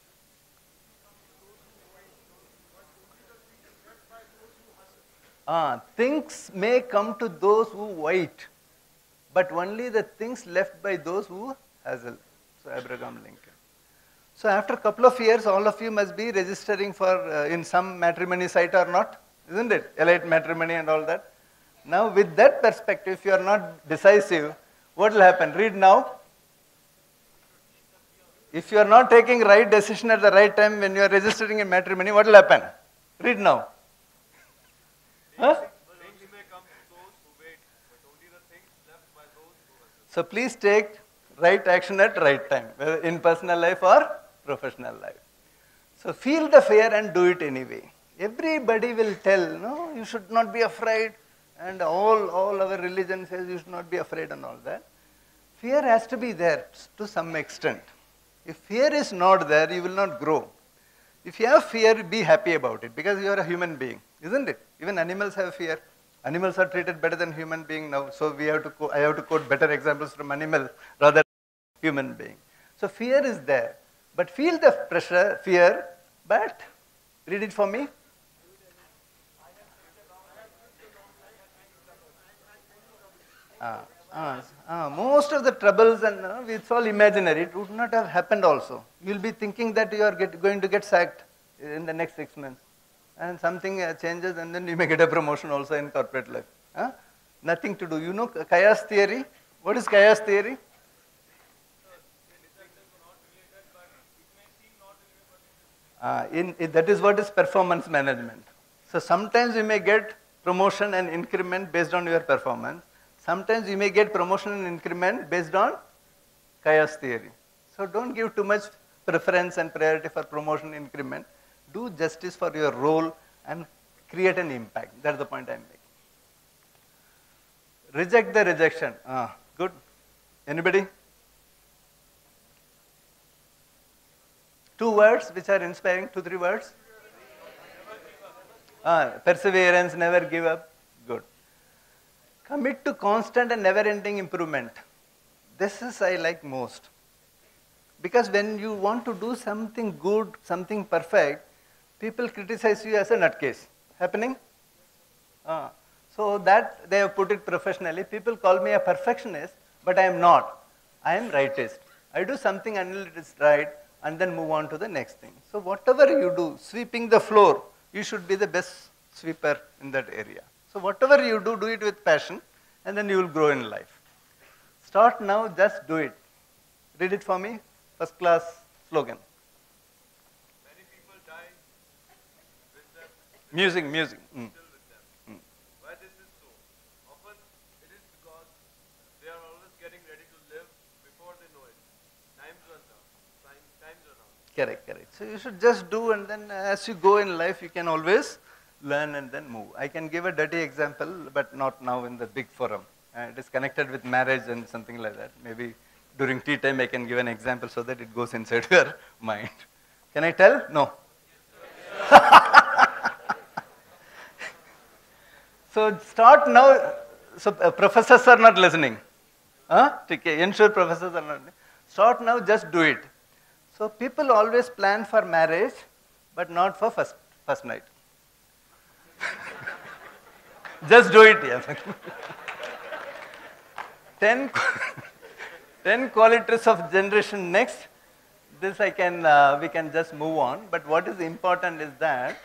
Ah, things may come to those who wait, but only the things left by those who hustle. So Abraham Lincoln. So after a couple of years, all of you must be registering for uh, in some matrimony site or not, isn't it? Elite matrimony and all that. Now with that perspective, if you are not decisive, what will happen? Read now. If you are not taking right decision at the right time when you are registering in matrimony, what will happen? Read now. Huh? So please take right action at right time, whether in personal life or professional life. So feel the fear and do it anyway. Everybody will tell, no, you should not be afraid, and all, all our religion says you should not be afraid and all that. Fear has to be there to some extent. If fear is not there, you will not grow. If you have fear, be happy about it, because you are a human being, isn't it? Even animals have fear. Animals are treated better than human being now, so we have to I have to quote better examples from animals rather than human being. So fear is there, but feel the pressure, fear, but read it for me. Ah, ah, ah, most of the troubles and uh, it's all imaginary. It would not have happened also. You will be thinking that you are get, going to get sacked in the next six months. And something uh, changes and then you may get a promotion also in corporate life. Huh? Nothing to do. You know chaos theory? What is chaos theory? Uh, in, in, that is what is performance management. So sometimes you may get promotion and increment based on your performance. Sometimes you may get promotion and increment based on chaos theory. So don't give too much preference and priority for promotion and increment. Do justice for your role and create an impact. That's the point I'm making. Reject the rejection. Ah, good. Anybody? Two words which are inspiring, two, three words. Ah, perseverance, never give up. Good. Commit to constant and never-ending improvement. This is I like most. Because when you want to do something good, something perfect, people criticize you as a nutcase. Happening? Ah. So that they have put it professionally. People call me a perfectionist, but I am not. I am rightist. I do something until it is right and then move on to the next thing. So whatever you do, sweeping the floor, you should be the best sweeper in that area. So whatever you do, do it with passion and then you will grow in life. Start now, just do it. Read it for me, first class slogan. Many people die with them. Music, music. Mm. Still with them. Mm. Why this is so? Often it is because they are always getting ready to live before they know it. Times run out. Time, times run out. Correct, correct. So you should just do, and then as you go in life, you can always learn and then move. I can give a dirty example, but not now in the big forum. Uh, it is connected with marriage and something like that. Maybe during tea time I can give an example so that it goes inside your mind. Can I tell? No. So start now. So uh, professors are not listening. Huh? Okay. Ensure professors are not listening. Start now, just do it. So people always plan for marriage, but not for first, first night. Just do it. Yeah. ten, ten qualities of generation next. This I can, uh, we can just move on. But what is important is that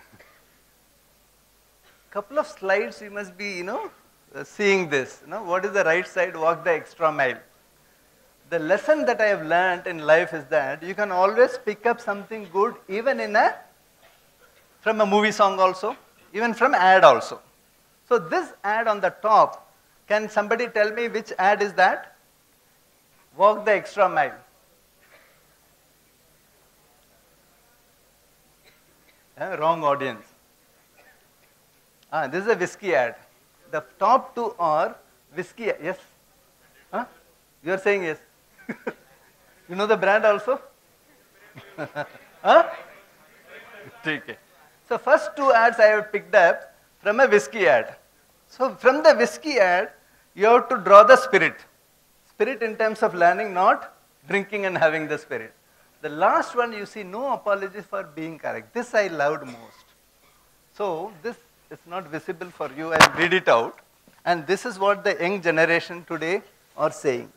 couple of slides you must be, you know, uh, seeing this. You know, what is the right side? Walk the extra mile. the lesson that I have learned in life is that you can always pick up something good even in a, from a movie song also, even from ad also. So this ad on the top, can somebody tell me which ad is that? Walk the extra mile. Uh, wrong audience. Ah, this is a whiskey ad. The top two are whiskey. Yes? Huh? You are saying yes. You know the brand also? Huh? Okay. So first two ads I have picked up from a whiskey ad. So from the whiskey ad, you have to draw the spirit. Spirit in terms of learning, not drinking and having the spirit. The last one you see, no apologies for being correct. This I loved most. So this is not visible for you. I'll read it out. And this is what the young generation today are saying.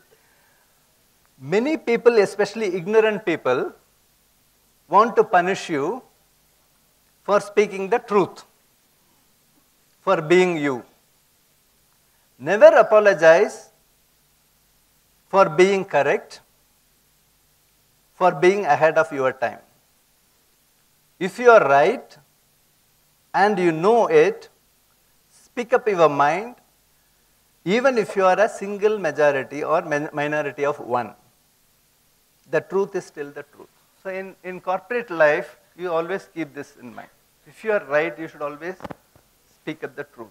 Many people, especially ignorant people, want to punish you for speaking the truth, for being you. Never apologize for being correct, for being ahead of your time. If you are right and you know it, speak up your mind, even if you are a single majority or minority of one. The truth is still the truth. So in, in corporate life, you always keep this in mind. If you are right, you should always speak up the truth.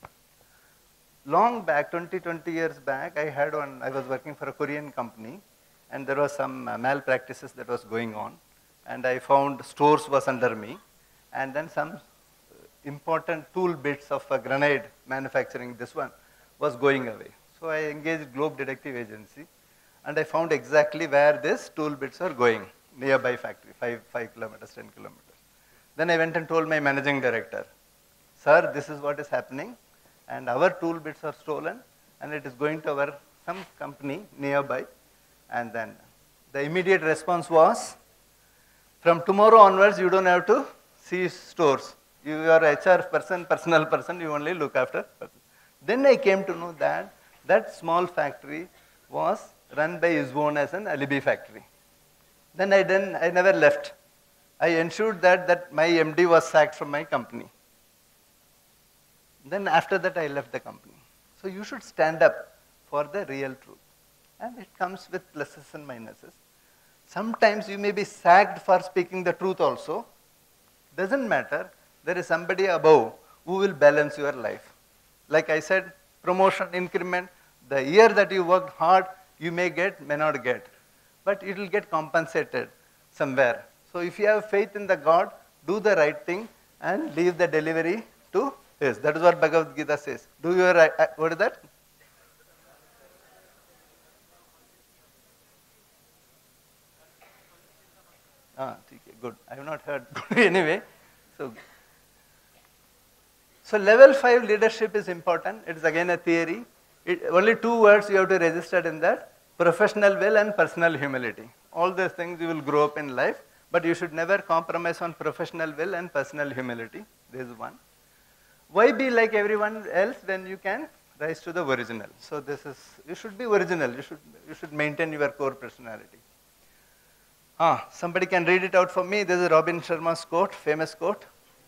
Long back, twenty, twenty years back, I had one, I was working for a Korean company, and there was some uh, malpractices that was going on, and I found stores was under me, and then some important tool bits of a grenade manufacturing, this one, was going away. So I engaged Globe Detective Agency, and I found exactly where these tool bits are going, nearby factory, five, five kilometers, ten kilometers. Then I went and told my managing director, sir, this is what is happening, and our tool bits are stolen, and it is going to our some company nearby. And then the immediate response was, from tomorrow onwards, you don't have to see stores. You are H R person, personal person, you only look after person. Then I came to know that that small factory was run by his own as an alibi factory. Then I, didn't, I never left. I ensured that, that my M D was sacked from my company. Then after that, I left the company. So you should stand up for the real truth. And it comes with pluses and minuses. Sometimes you may be sacked for speaking the truth also. Doesn't matter. There is somebody above who will balance your life. Like I said, promotion, increment, the year that you worked hard, you may get, may not get. But it will get compensated somewhere. So if you have faith in the God, do the right thing and leave the delivery to His. That is what Bhagavad Gita says. Do your, uh, what is that? Ah, okay, good. I have not heard. Anyway, so, so level five leadership is important. It is again a theory. It, only two words you have to register in that: professional will and personal humility. All those things you will grow up in life, but you should never compromise on professional will and personal humility. This is one. Why be like everyone else when you can rise to the original? So this is, you should be original. You should, you should maintain your core personality. Ah, somebody can read it out for me. This is Robin Sharma's quote, famous quote.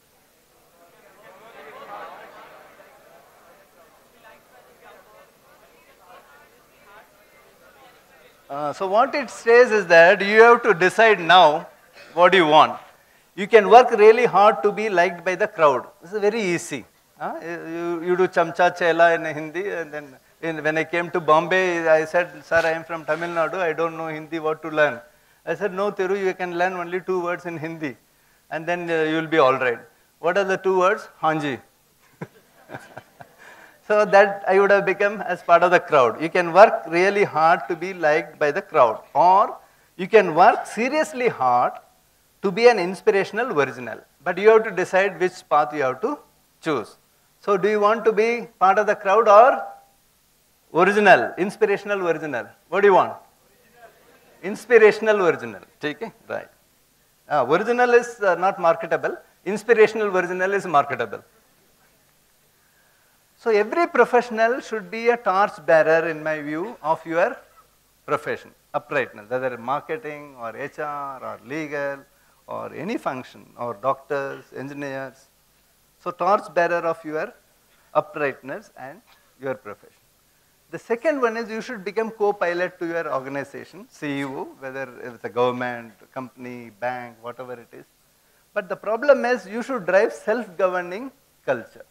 Uh, so what it says is that you have to decide now what you want. You can work really hard to be liked by the crowd. This is very easy. Uh, you, you do chamcha chela in Hindi, and then in, when I came to Bombay, I said, sir, I am from Tamil Nadu, I don't know Hindi, what to learn. I said, no, Thiru, you can learn only two words in Hindi, and then uh, you will be all right. What are the two words? Hanji. So that I would have become as part of the crowd. You can work really hard to be liked by the crowd, or you can work seriously hard to be an inspirational original. But you have to decide which path you have to choose. So do you want to be part of the crowd or original, inspirational original? What do you want? Inspirational original. Okay? Right. Uh, original is uh, not marketable. Inspirational original is marketable. So every professional should be a torch bearer, in my view, of your profession, uprightness, whether marketing or H R or legal or any function or doctors, engineers. So torch bearer of your uprightness and your profession. The second one is you should become co-pilot to your organization, C E O, whether it's a government, company, bank, whatever it is. But the problem is you should drive self-governing culture.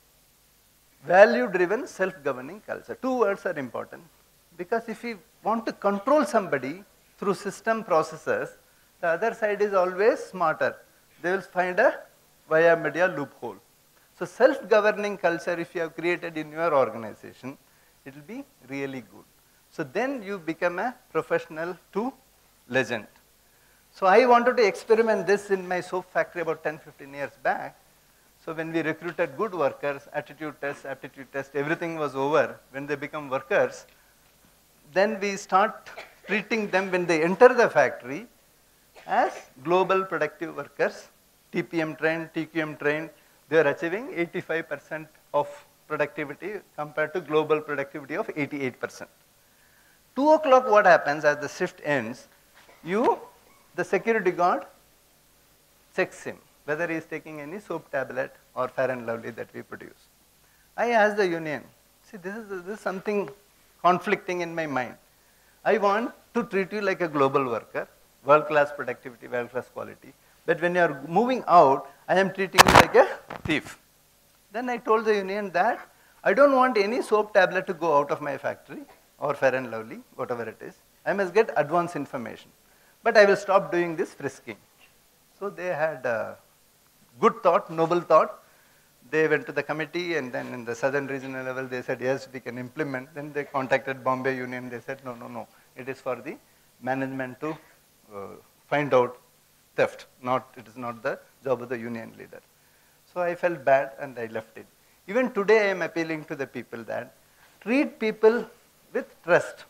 Value-driven self-governing culture. Two words are important because if you want to control somebody through system processes, the other side is always smarter. They will find a via media loophole. So self-governing culture, if you have created in your organization, it will be really good. So then you become a professional to legend. So I wanted to experiment this in my soap factory about ten, fifteen years back. So when we recruited good workers, attitude test, aptitude test, everything was over. When they become workers, then we start treating them when they enter the factory as global productive workers, T P M trained, T Q M trained. They are achieving eighty-five percent of productivity compared to global productivity of eighty-eight percent. two o'clock what happens as the shift ends, you, the security guard, checks him, whether he is taking any soap tablet or Fair and Lovely that we produce. I asked the union, see this is, this is something conflicting in my mind. I want to treat you like a global worker, world-class productivity, world-class quality. But when you are moving out, I am treating you like a thief. Then I told the union that I don't want any soap tablet to go out of my factory or Fair and Lovely, whatever it is. I must get advance information. But I will stop doing this frisking. So they had a good thought, noble thought. They went to the committee and then in the southern regional level they said, yes, we can implement. Then they contacted Bombay Union. They said, no, no, no. It is for the management to uh, find out theft. Not, it is not the job of the union leader. So I felt bad and I left it. Even today I am appealing to the people that treat people with trust.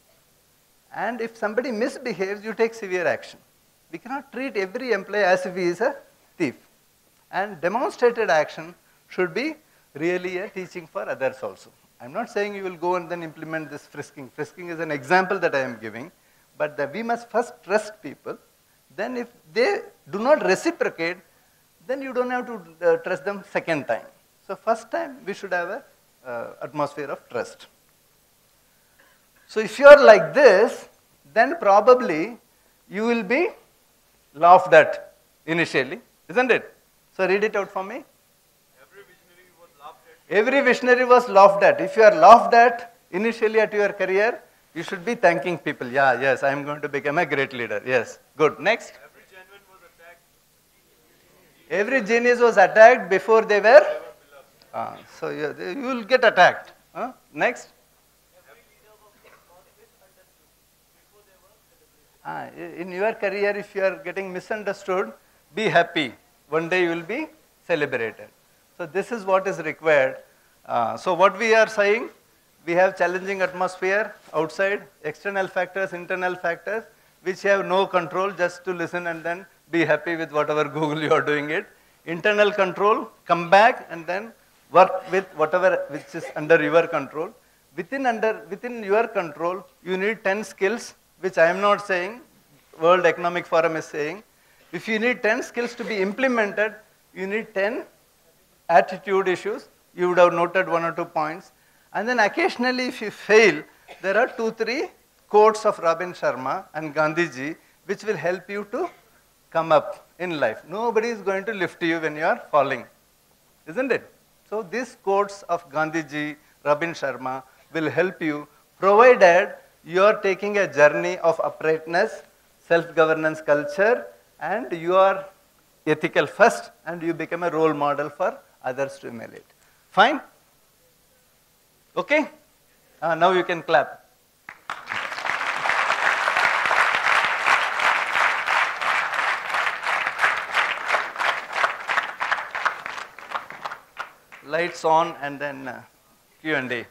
And if somebody misbehaves, you take severe action. We cannot treat every employee as if he is a thief. And demonstrated action should be really a teaching for others also. I'm not saying you will go and then implement this frisking. Frisking is an example that I am giving. But the, we must first trust people. Then if they do not reciprocate, then you don't have to uh, trust them second time. So first time we should have an uh, atmosphere of trust. So if you are like this, then probably you will be laughed at initially, isn't it? So read it out for me. Every visionary was laughed at. Every visionary was laughed at. If you are laughed at initially at your career, you should be thanking people. Yeah, yes, I am going to become a great leader. Yes, good. Next. Every genuine was attacked. Every genius was attacked before they were. Uh, so you, you will get attacked. Huh? Next. Uh, in your career, if you are getting misunderstood, be happy. One day you will be celebrated. So this is what is required. Uh, so what we are saying, we have challenging atmosphere outside, external factors, internal factors, which have no control, just to listen and then be happy with whatever Google you are doing it. Internal control, come back and then work with whatever which is under your control. Within, under, within your control, you need ten skills, which I am not saying, World Economic Forum is saying. If you need ten skills to be implemented, you need ten attitude issues. You would have noted one or two points. And then occasionally if you fail, there are two, three quotes of Robin Sharma and Gandhiji, which will help you to come up in life. Nobody is going to lift you when you are falling, isn't it? So these quotes of Gandhiji, Robin Sharma will help you, provided you are taking a journey of uprightness, self-governance culture, and you are ethical first, and you become a role model for others to emulate. Fine? Okay? Uh, now you can clap. Lights on and then uh, Q and A.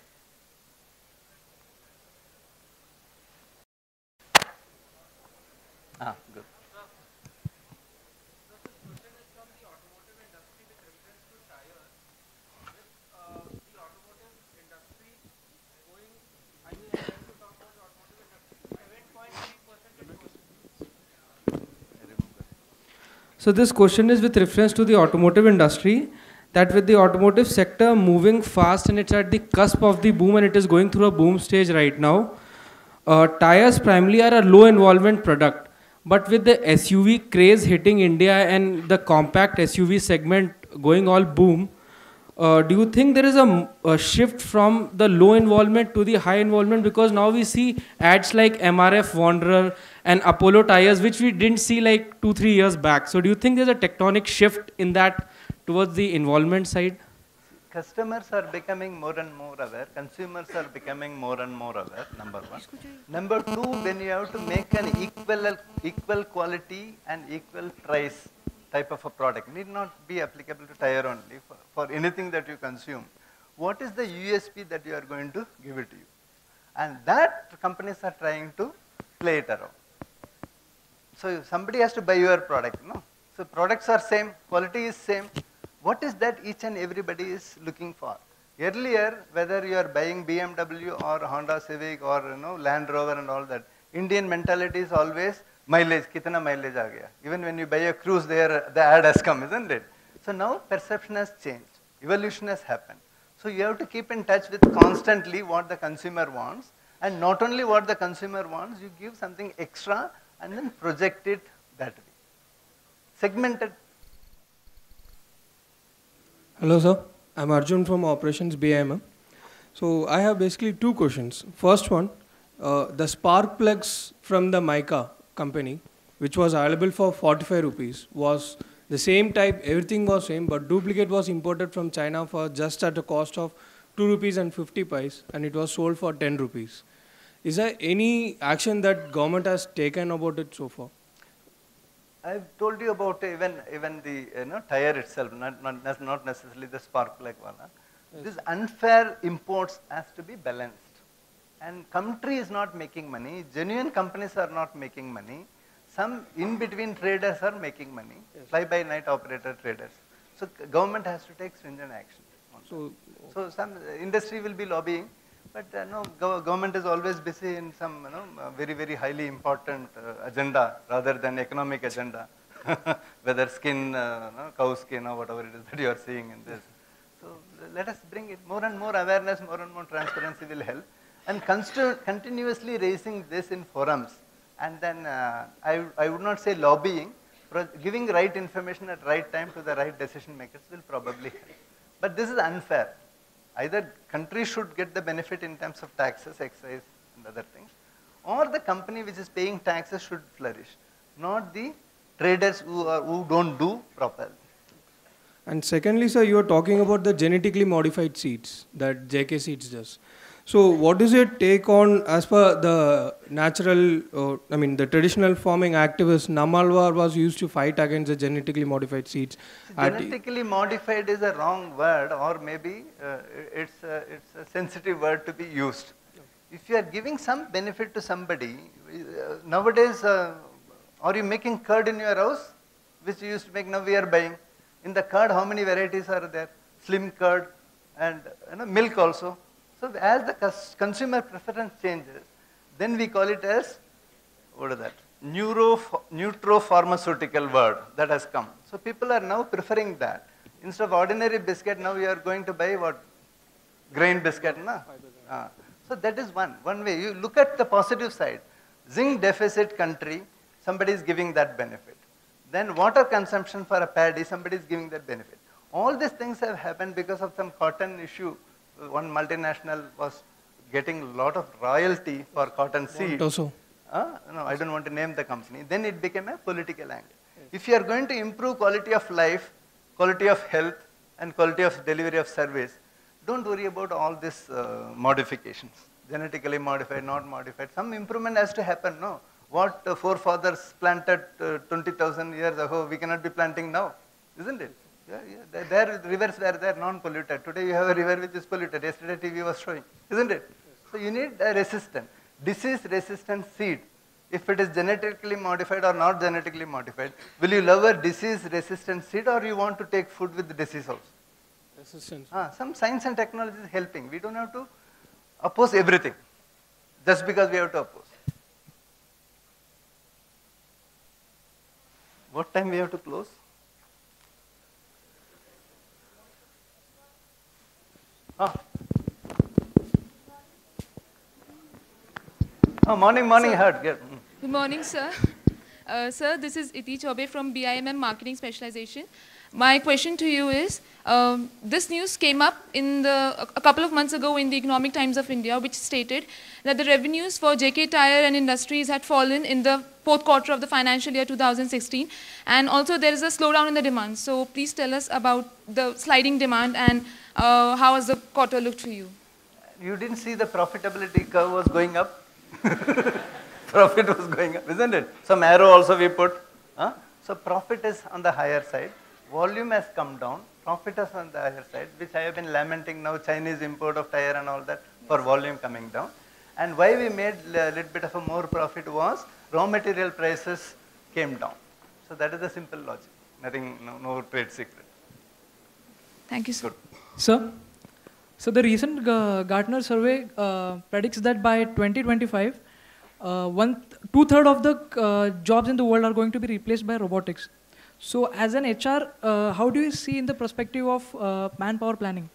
Ah, good. Sir, this question is from the automotive industry with reference to tires. With uh, the automotive industry going, I mean, I like to talk about the automotive industry So this question is with reference to the automotive industry, that with the automotive sector moving fast and it's at the cusp of the boom and it is going through a boom stage right now, uh, tires primarily are a low involvement product. But with the S U V craze hitting India and the compact S U V segment going all boom, uh, do you think there is a, a shift from the low involvement to the high involvement? Because now we see ads like M R F Wanderer and Apollo tires, which we didn't see like two, three years back. So do you think there's a tectonic shift in that towards the involvement side? Customers are becoming more and more aware. Consumers are becoming more and more aware, number one. Number two, when you have to make an equal, equal quality and equal price type of a product, need not be applicable to tire only, for, for anything that you consume. What is the U S P that you are going to give it to you? And that companies are trying to play it around. So somebody has to buy your product, no? So products are same, quality is same. What is that each and everybody is looking for? Earlier, whether you are buying B M W or Honda Civic or you know Land Rover and all that, Indian mentality is always mileage, kitna mileage aa gaya. Even when you buy a cruise, there the ad has come, isn't it? So now perception has changed, evolution has happened. So you have to keep in touch with constantly what the consumer wants, and not only what the consumer wants, you give something extra and then project it that way. Segmented. Hello sir, I'm Arjun from Operations B I M M. So I have basically two questions. First one, uh, the spark plugs from the Mica company, which was available for forty-five rupees, was the same type, everything was same, but duplicate was imported from China for just at a cost of two rupees and fifty paise, and it was sold for ten rupees. Is there any action that government has taken about it so far? I've told you about even even the you know tire itself, not not, not necessarily the spark plug one. Yes. This unfair imports has to be balanced, and country is not making money. Genuine companies are not making money. Some in between traders are making money. Yes. Fly by night operator traders. So government has to take stringent action. So so some industry will be lobbying. But uh, no, go government is always busy in some you know, uh, very, very highly important uh, agenda rather than economic agenda, whether skin, uh, no, cow skin or whatever it is that you are seeing in this. So let us bring it, more and more awareness, more and more transparency will help. And continuously raising this in forums. And then uh, I, I would not say lobbying, giving right information at right time to the right decision makers will probably help. But this is unfair. Either country should get the benefit in terms of taxes, excise and other things, or the company which is paying taxes should flourish, not the traders who, are, who don't do properly. And secondly, sir, you are talking about the genetically modified seeds that J K Seeds does. So what is your take on, as per the natural, uh, I mean the traditional farming activist, Namalwar was used to fight against the genetically modified seeds. Genetically modified is a wrong word, or maybe uh, it's, a, it's a sensitive word to be used. If you are giving some benefit to somebody, uh, nowadays, uh, are you making curd in your house, which you used to make, now we are buying. In the curd, how many varieties are there? Slim curd and you know, milk also. So as the consumer preference changes, then we call it as, what is that? Neuro, neutropharmaceutical word that has come. So people are now preferring that. Instead of ordinary biscuit, now we are going to buy what? Grain biscuit, na? Ah. So that is one, one way. You look at the positive side. Zinc deficit country, somebody is giving that benefit. Then water consumption for a paddy, somebody is giving that benefit. All these things have happened because of some cotton issue. One multinational was getting a lot of royalty for cotton seed. Also. Uh, no, I don't want to name the company. Then it became a political angle. Yes. If you are going to improve quality of life, quality of health, and quality of delivery of service, don't worry about all these uh, modifications. Genetically modified, not modified. Some improvement has to happen, no? What uh, forefathers planted uh, twenty thousand years ago, we cannot be planting now, isn't it? Yeah, yeah. Their rivers were there, non-polluted. Today you have a river which is polluted. Yesterday T V was showing, isn't it? So you need a resistant, disease-resistant seed. If it is genetically modified or not genetically modified, will you love a disease-resistant seed, or you want to take food with the disease also? Resistance. Ah, some science and technology is helping. We don't have to oppose everything just because we have to oppose. What time we have to close? Ah. Oh, morning, morning, Sir. heard. Good. Mm. Good morning, sir. Uh, sir, this is Iti Chobe from B I M M Marketing Specialization. My question to you is, um, this news came up in the, a couple of months ago in the Economic Times of India, which stated that the revenues for J K Tyre and Industries had fallen in the fourth quarter of the financial year two thousand sixteen, and also there is a slowdown in the demand. So please tell us about the sliding demand and uh, how has the quarter looked for you? You didn't see the profitability curve was going up? Profit was going up, isn't it? Some arrow also we put. Huh? So profit is on the higher side. Volume has come down. Profit is on the higher side, which I have been lamenting now, Chinese import of tire and all that for volume coming down. And why we made a little bit of a more profit was raw material prices came down. So that is the simple logic. Nothing, no, no trade secret. Thank you, sir. Good. Sir, so the recent uh, Gartner survey uh, predicts that by twenty twenty-five, uh, one two-thirds of the uh, jobs in the world are going to be replaced by robotics. So as an H R, uh, how do you see in the perspective of uh, manpower planning?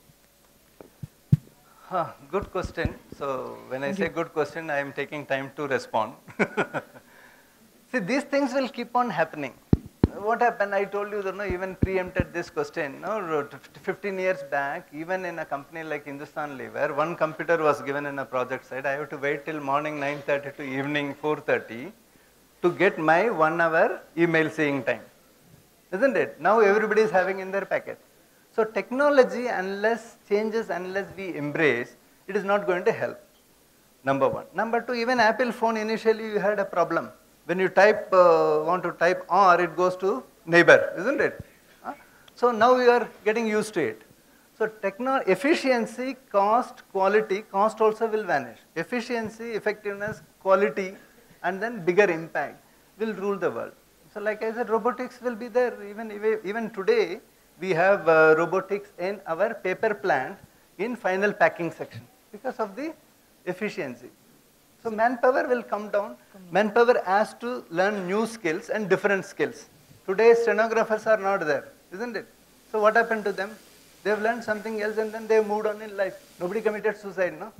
Huh, good question. So when Thank I say you. good question, I am taking time to respond. See, these things will keep on happening. What happened, I told you, that, no, even preempted this question. No, fifteen years back, even in a company like Hindustan Lever, one computer was given in a project site. I have to wait till morning nine thirty to evening four thirty to get my one hour email seeing time. Isn't it? Now everybody is having in their packet. So technology, unless changes, unless we embrace, it is not going to help. Number one. Number two, even Apple phone initially you had a problem. When you type, uh, want to type or, it goes to neighbor, isn't it? Huh? So now you are getting used to it. So techno efficiency, cost, quality, cost also will vanish. Efficiency, effectiveness, quality, and then bigger impact will rule the world. So like I said, robotics will be there. Even, even today, we have uh, robotics in our paper plant in final packing section because of the efficiency. So manpower will come down. Manpower has to learn new skills and different skills. Today stenographers are not there, isn't it? So what happened to them? They have learned something else and then they have moved on in life. Nobody committed suicide, no?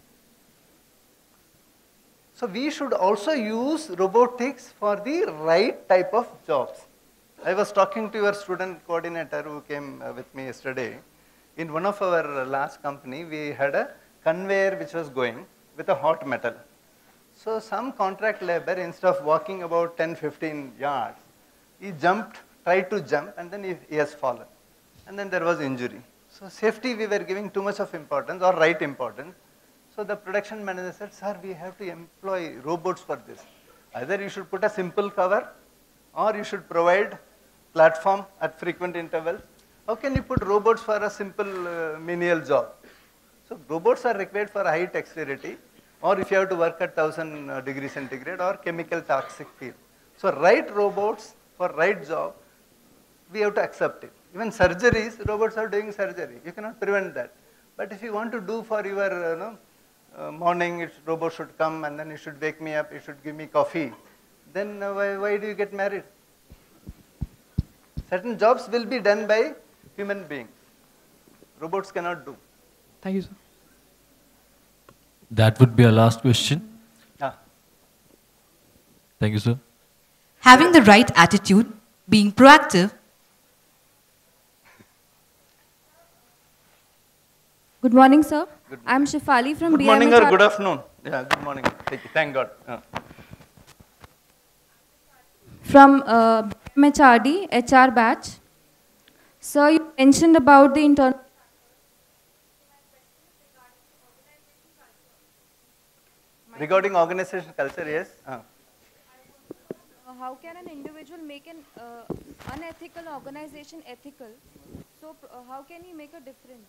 So we should also use robotics for the right type of jobs. I was talking to your student coordinator who came uh, with me yesterday. In one of our last company, we had a conveyor which was going with a hot metal. So some contract labor, instead of walking about ten fifteen yards, he jumped, tried to jump, and then he, he has fallen. And then there was injury. So safety we were giving too much of importance or right importance. So the production manager said, sir, we have to employ robots for this. Either you should put a simple cover or you should provide platform at frequent intervals. How can you put robots for a simple uh, menial job? So robots are required for high dexterity, or if you have to work at one thousand uh, degrees centigrade or chemical toxic field. So right robots for right job, we have to accept it. Even surgeries, robots are doing surgery. You cannot prevent that. But if you want to do for your uh, you know, uh, morning, it, robot should come and then it should wake me up, it should give me coffee. Then uh, why, why do you get married? Certain jobs will be done by human beings. Robots cannot do. Thank you, sir. That would be our last question. Ah. Thank you, sir. Having the right attitude, being proactive. Good morning, sir. Good I'm Shifali from Good B I M M. morning or good afternoon. Yeah, good morning. Thank you. Thank God. Uh. From uh, B I M H R D, H R batch. Sir, you mentioned about the internal. Regarding organization culture, yes. Uh. Uh, how can an individual make an uh, unethical organization ethical? So, uh, how can he make a difference?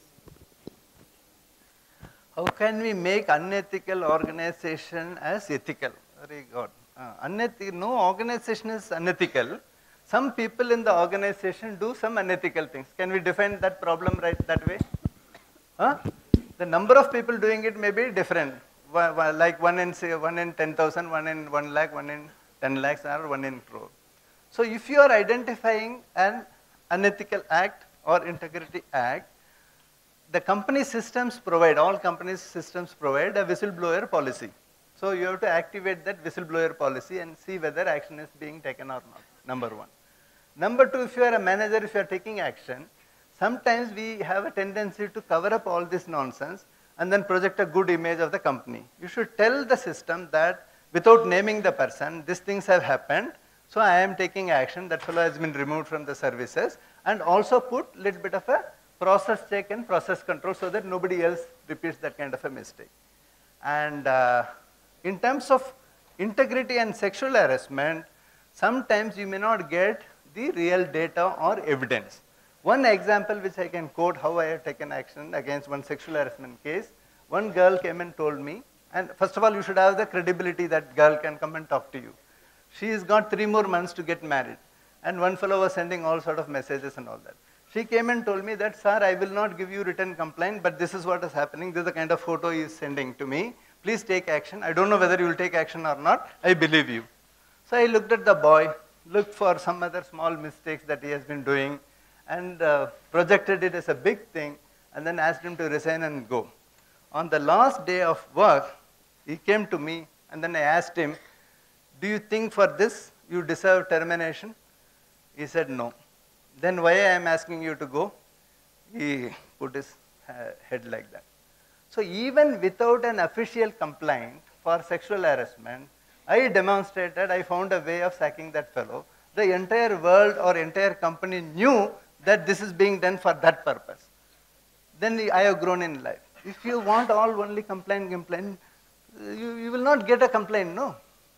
How can we make unethical organization as ethical? Very good. Uh, unethical, no organization is unethical. Some people in the organization do some unethical things. Can we define that problem right that way? Huh? The number of people doing it may be different. Like one in say one in ten thousand, one in one lakh, one in ten lakhs, or one in crore. So if you are identifying an unethical act or integrity act, the company systems provide, all companies systems provide a whistleblower policy. So you have to activate that whistleblower policy and see whether action is being taken or not, number one. Number two, if you are a manager, if you are taking action, sometimes we have a tendency to cover up all this nonsense and then project a good image of the company. You should tell the system that without naming the person, these things have happened, so I am taking action, that fellow has been removed from the services, and also put a little bit of a process check and process control so that nobody else repeats that kind of a mistake. And uh, in terms of integrity and sexual harassment, sometimes you may not get the real data or evidence. One example which I can quote how I have taken action against one sexual harassment case, one girl came and told me, and first of all you should have the credibility that girl can come and talk to you. She has got three more months to get married, and one fellow was sending all sort of messages and all that. She came and told me that, sir, I will not give you written complaint, but this is what is happening, this is the kind of photo he is sending to me, please take action. I don't know whether you will take action or not, I believe you. So I looked at the boy, looked for some other small mistakes that he has been doing, and uh, projected it as a big thing, and then asked him to resign and go. On the last day of work, he came to me, and then I asked him, do you think for this you deserve termination? He said no. Then why I am asking you to go? He put his uh, head like that. So even without an official complaint for sexual harassment, I demonstrated, I found a way of sacking that fellow. The entire world or entire company knew that this is being done for that purpose. Then I have grown in life. If you want all only complaint, complaint, you, you will not get a complaint, no.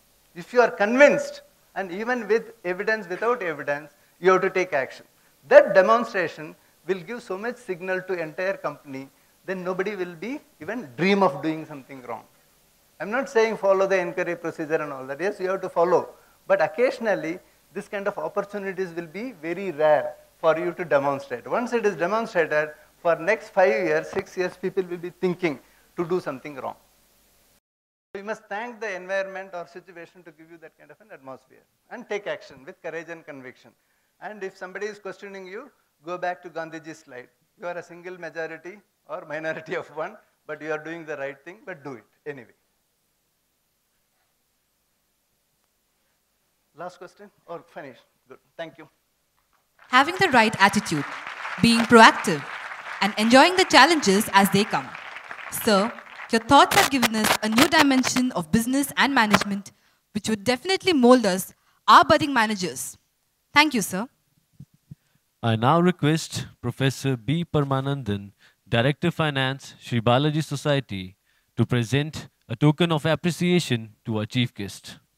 If you are convinced, and even with evidence, without evidence, you have to take action. That demonstration will give so much signal to entire company, then nobody will be even dream of doing something wrong. I'm not saying follow the inquiry procedure and all that. Yes, you have to follow. But occasionally, this kind of opportunities will be very rare for you to demonstrate. Once it is demonstrated, for next five years, six years, people will be thinking to do something wrong. We must thank the environment or situation to give you that kind of an atmosphere and take action with courage and conviction. And if somebody is questioning you, go back to Gandhiji's slide. You are a single majority or minority of one, but you are doing the right thing, but do it anyway. Last question or finish? Good. Thank you. Having the right attitude, being proactive, and enjoying the challenges as they come. Sir, your thoughts have given us a new dimension of business and management, which would definitely mold us, our budding managers. Thank you, sir. I now request Professor B. Parmanandan, Director Finance, Shri Balaji Society, to present a token of appreciation to our chief guest.